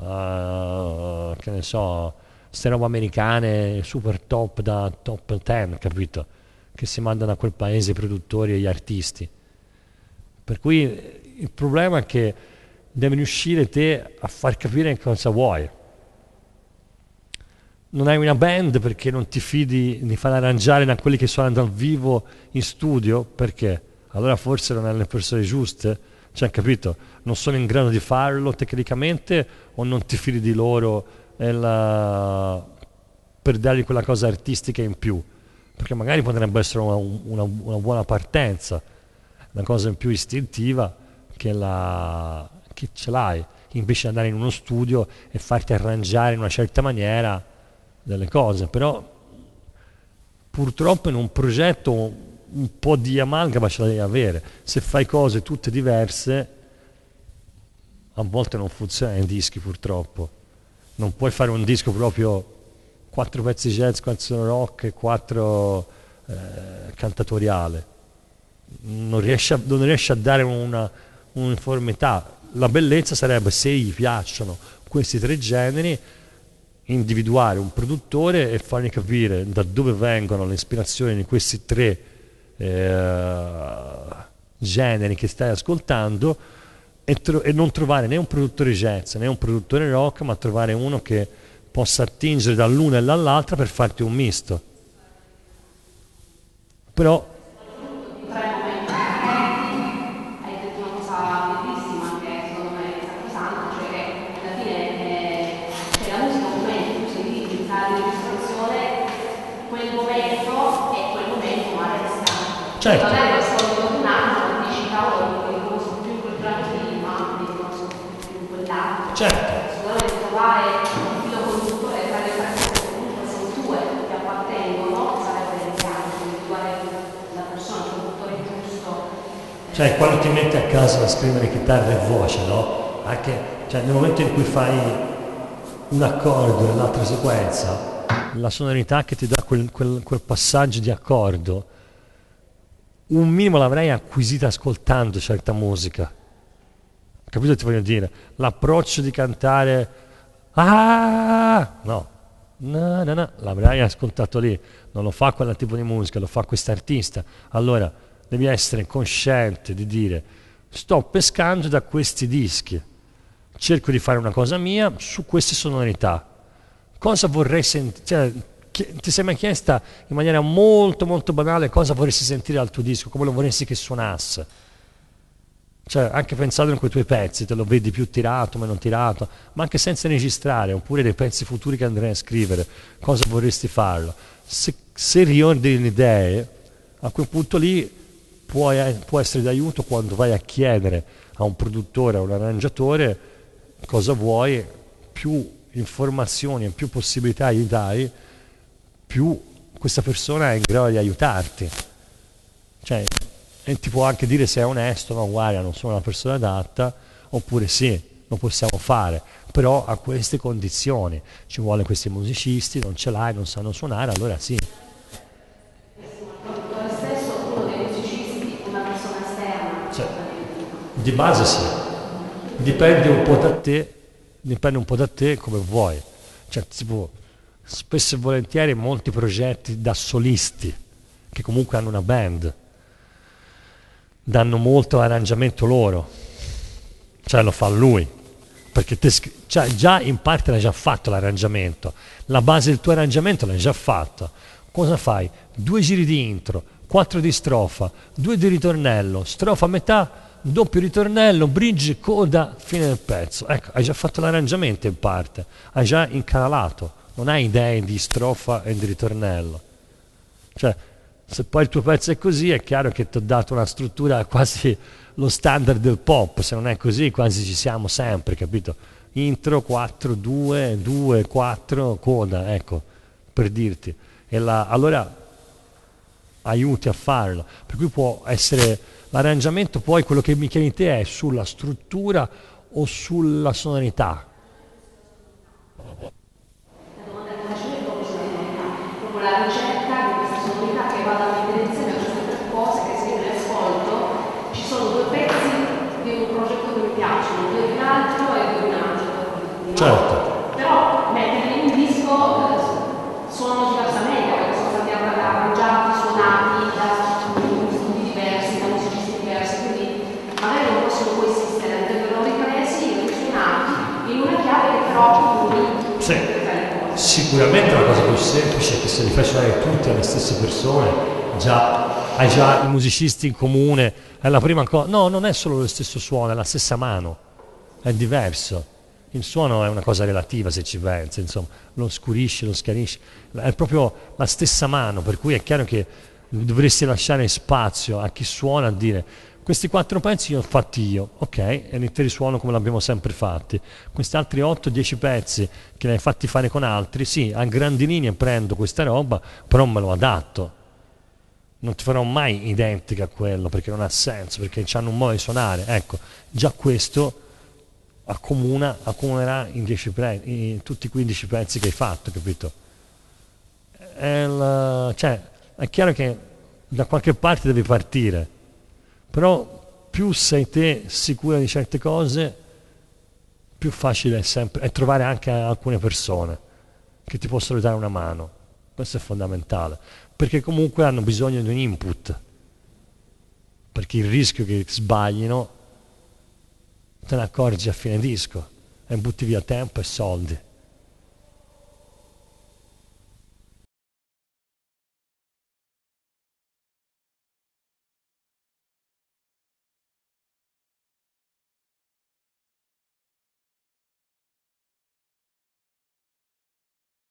ne so, ste robe americane super top da top 10, capito? Che si mandano a quel paese i produttori e gli artisti. Per cui il problema è che devi riuscire te a far capire cosa vuoi. Non hai una band perché non ti fidi di far arrangiare da quelli che suonano dal vivo in studio, perché? Allora forse non hai le persone giuste, cioè capito? Non sono in grado di farlo tecnicamente o non ti fidi di loro per dargli quella cosa artistica in più, perché magari potrebbe essere una buona partenza, una cosa in più istintiva che ce l'hai, invece di andare in uno studio e farti arrangiare in una certa maniera delle cose. Però purtroppo in un progetto un po' di amalgama ce la devi avere, se fai cose tutte diverse a volte non funzionano i dischi, purtroppo non puoi fare un disco proprio 4 pezzi jazz, 4 rock e 4 cantatoriale. Non riesce a dare un'uniformità. La bellezza sarebbe, se gli piacciono questi 3 generi, individuare un produttore e fargli capire da dove vengono le ispirazioni di questi 3 generi che stai ascoltando, e non trovare né un produttore jazz né un produttore rock, ma trovare uno che possa attingere dall'una e dall'altra per farti un misto. Però certo. Non è questo un altro, dici cavolo, li conosco più in quel brano lì, ma li conosco più in quell'altro. Certo. Sicuramente trovare il filo conduttore tra le pratiche comunque sono tue, che Cioè quando ti metti a casa a scrivere chitarra e voce, no? Anche, cioè, nel momento in cui fai un accordo nell'altra sequenza, la sonorità che ti dà quel passaggio di accordo, un minimo l'avrei acquisita ascoltando certa musica. Capito che ti voglio dire? L'approccio di cantare no, l'avrai ascoltato lì, non lo fa quel tipo di musica, lo fa quest'artista. Allora devi essere cosciente di dire: sto pescando da questi dischi, cerco di fare una cosa mia su queste sonorità. Cosa vorrei sentire? Cioè, ti sei mai chiesta in maniera molto molto banale cosa vorresti sentire dal tuo disco, come lo vorresti che suonasse? Cioè, anche pensando in quei tuoi pezzi, te lo vedi più tirato, meno tirato, ma anche senza registrare, oppure dei pezzi futuri che andrei a scrivere, cosa vorresti farlo? Se riordini le idee, a quel punto lì può essere d'aiuto quando vai a chiedere a un produttore, a un arrangiatore cosa vuoi, più informazioni e più possibilità gli dai, più questa persona è in grado di aiutarti. Cioè, e ti può anche dire se è onesto: no, guarda, non sono la persona adatta, oppure sì, lo possiamo fare, però a queste condizioni, ci vuole questi musicisti, non ce l'hai, non sanno suonare, allora sì. Cioè, di base sì, dipende un po' da te come vuoi. Cioè, tipo, spesso e volentieri molti progetti da solisti, che comunque hanno una band, danno molto arrangiamento loro, cioè lo fa lui, perché cioè, già in parte l'hai già fatto l'arrangiamento, la base del tuo arrangiamento l'hai già fatta. Cosa fai? 2 giri di intro, 4 di strofa, 2 di ritornello, strofa a metà, doppio ritornello, bridge, coda, fine del pezzo. Ecco, hai già fatto l'arrangiamento in parte, hai già incanalato, non hai idee di strofa e di ritornello. Cioè, se poi il tuo pezzo è così, è chiaro che ti ho dato una struttura quasi lo standard del pop. Se non è così, quasi ci siamo sempre, capito? Intro, 4, 2, 2, 4, coda, ecco, per dirti. Allora aiuti a farlo. Per cui può essere l'arrangiamento, poi quello che mi chiedi te è sulla struttura o sulla sonorità. La domanda che facevo è proprio sulla sonorità, proprio la ricerca di questa sonorità che vada a mettere insieme a queste 3 cose che se io le ascolto. Ci sono 2 pezzi di un progetto che mi piacciono, 2 di un altro e 2 di un altro. Certo. Però metterli in un disco suonano diversamente, perché sono stati arrangiati, suonati da studi diversi, da musicisti diversi, quindi magari non possono coesistere, andrebbero ripresi e risuonati in una chiave che però unì. Sì. Sicuramente la cosa più semplice è che se li fai suonare tutti alle stesse persone, hai già i musicisti in comune, è la prima cosa. No, non è solo lo stesso suono, è la stessa mano, è diverso. Il suono è una cosa relativa, se ci pensi, insomma, lo scurisci, lo schiarisci, è proprio la stessa mano, per cui è chiaro che dovresti lasciare spazio a chi suona a dire: questi 4 pezzi li ho fatti io, ok, e li te li suono come l'abbiamo sempre fatti. Questi altri 8-10 pezzi che li hai fatti fare con altri, sì, a grandi linee prendo questa roba, però me lo adatto. Non ti farò mai identica a quello, perché non ha senso, perché hanno un modo di suonare. Ecco, già questo accomunerà in tutti i 15 pezzi che hai fatto, capito? Cioè, è chiaro che da qualche parte devi partire, però più sei te sicura di certe cose, più facile è sempre è trovare anche alcune persone che ti possono dare una mano. Questo è fondamentale, perché comunque hanno bisogno di un input, perché il rischio che sbaglino te ne accorgi a fine disco e butti via tempo e soldi.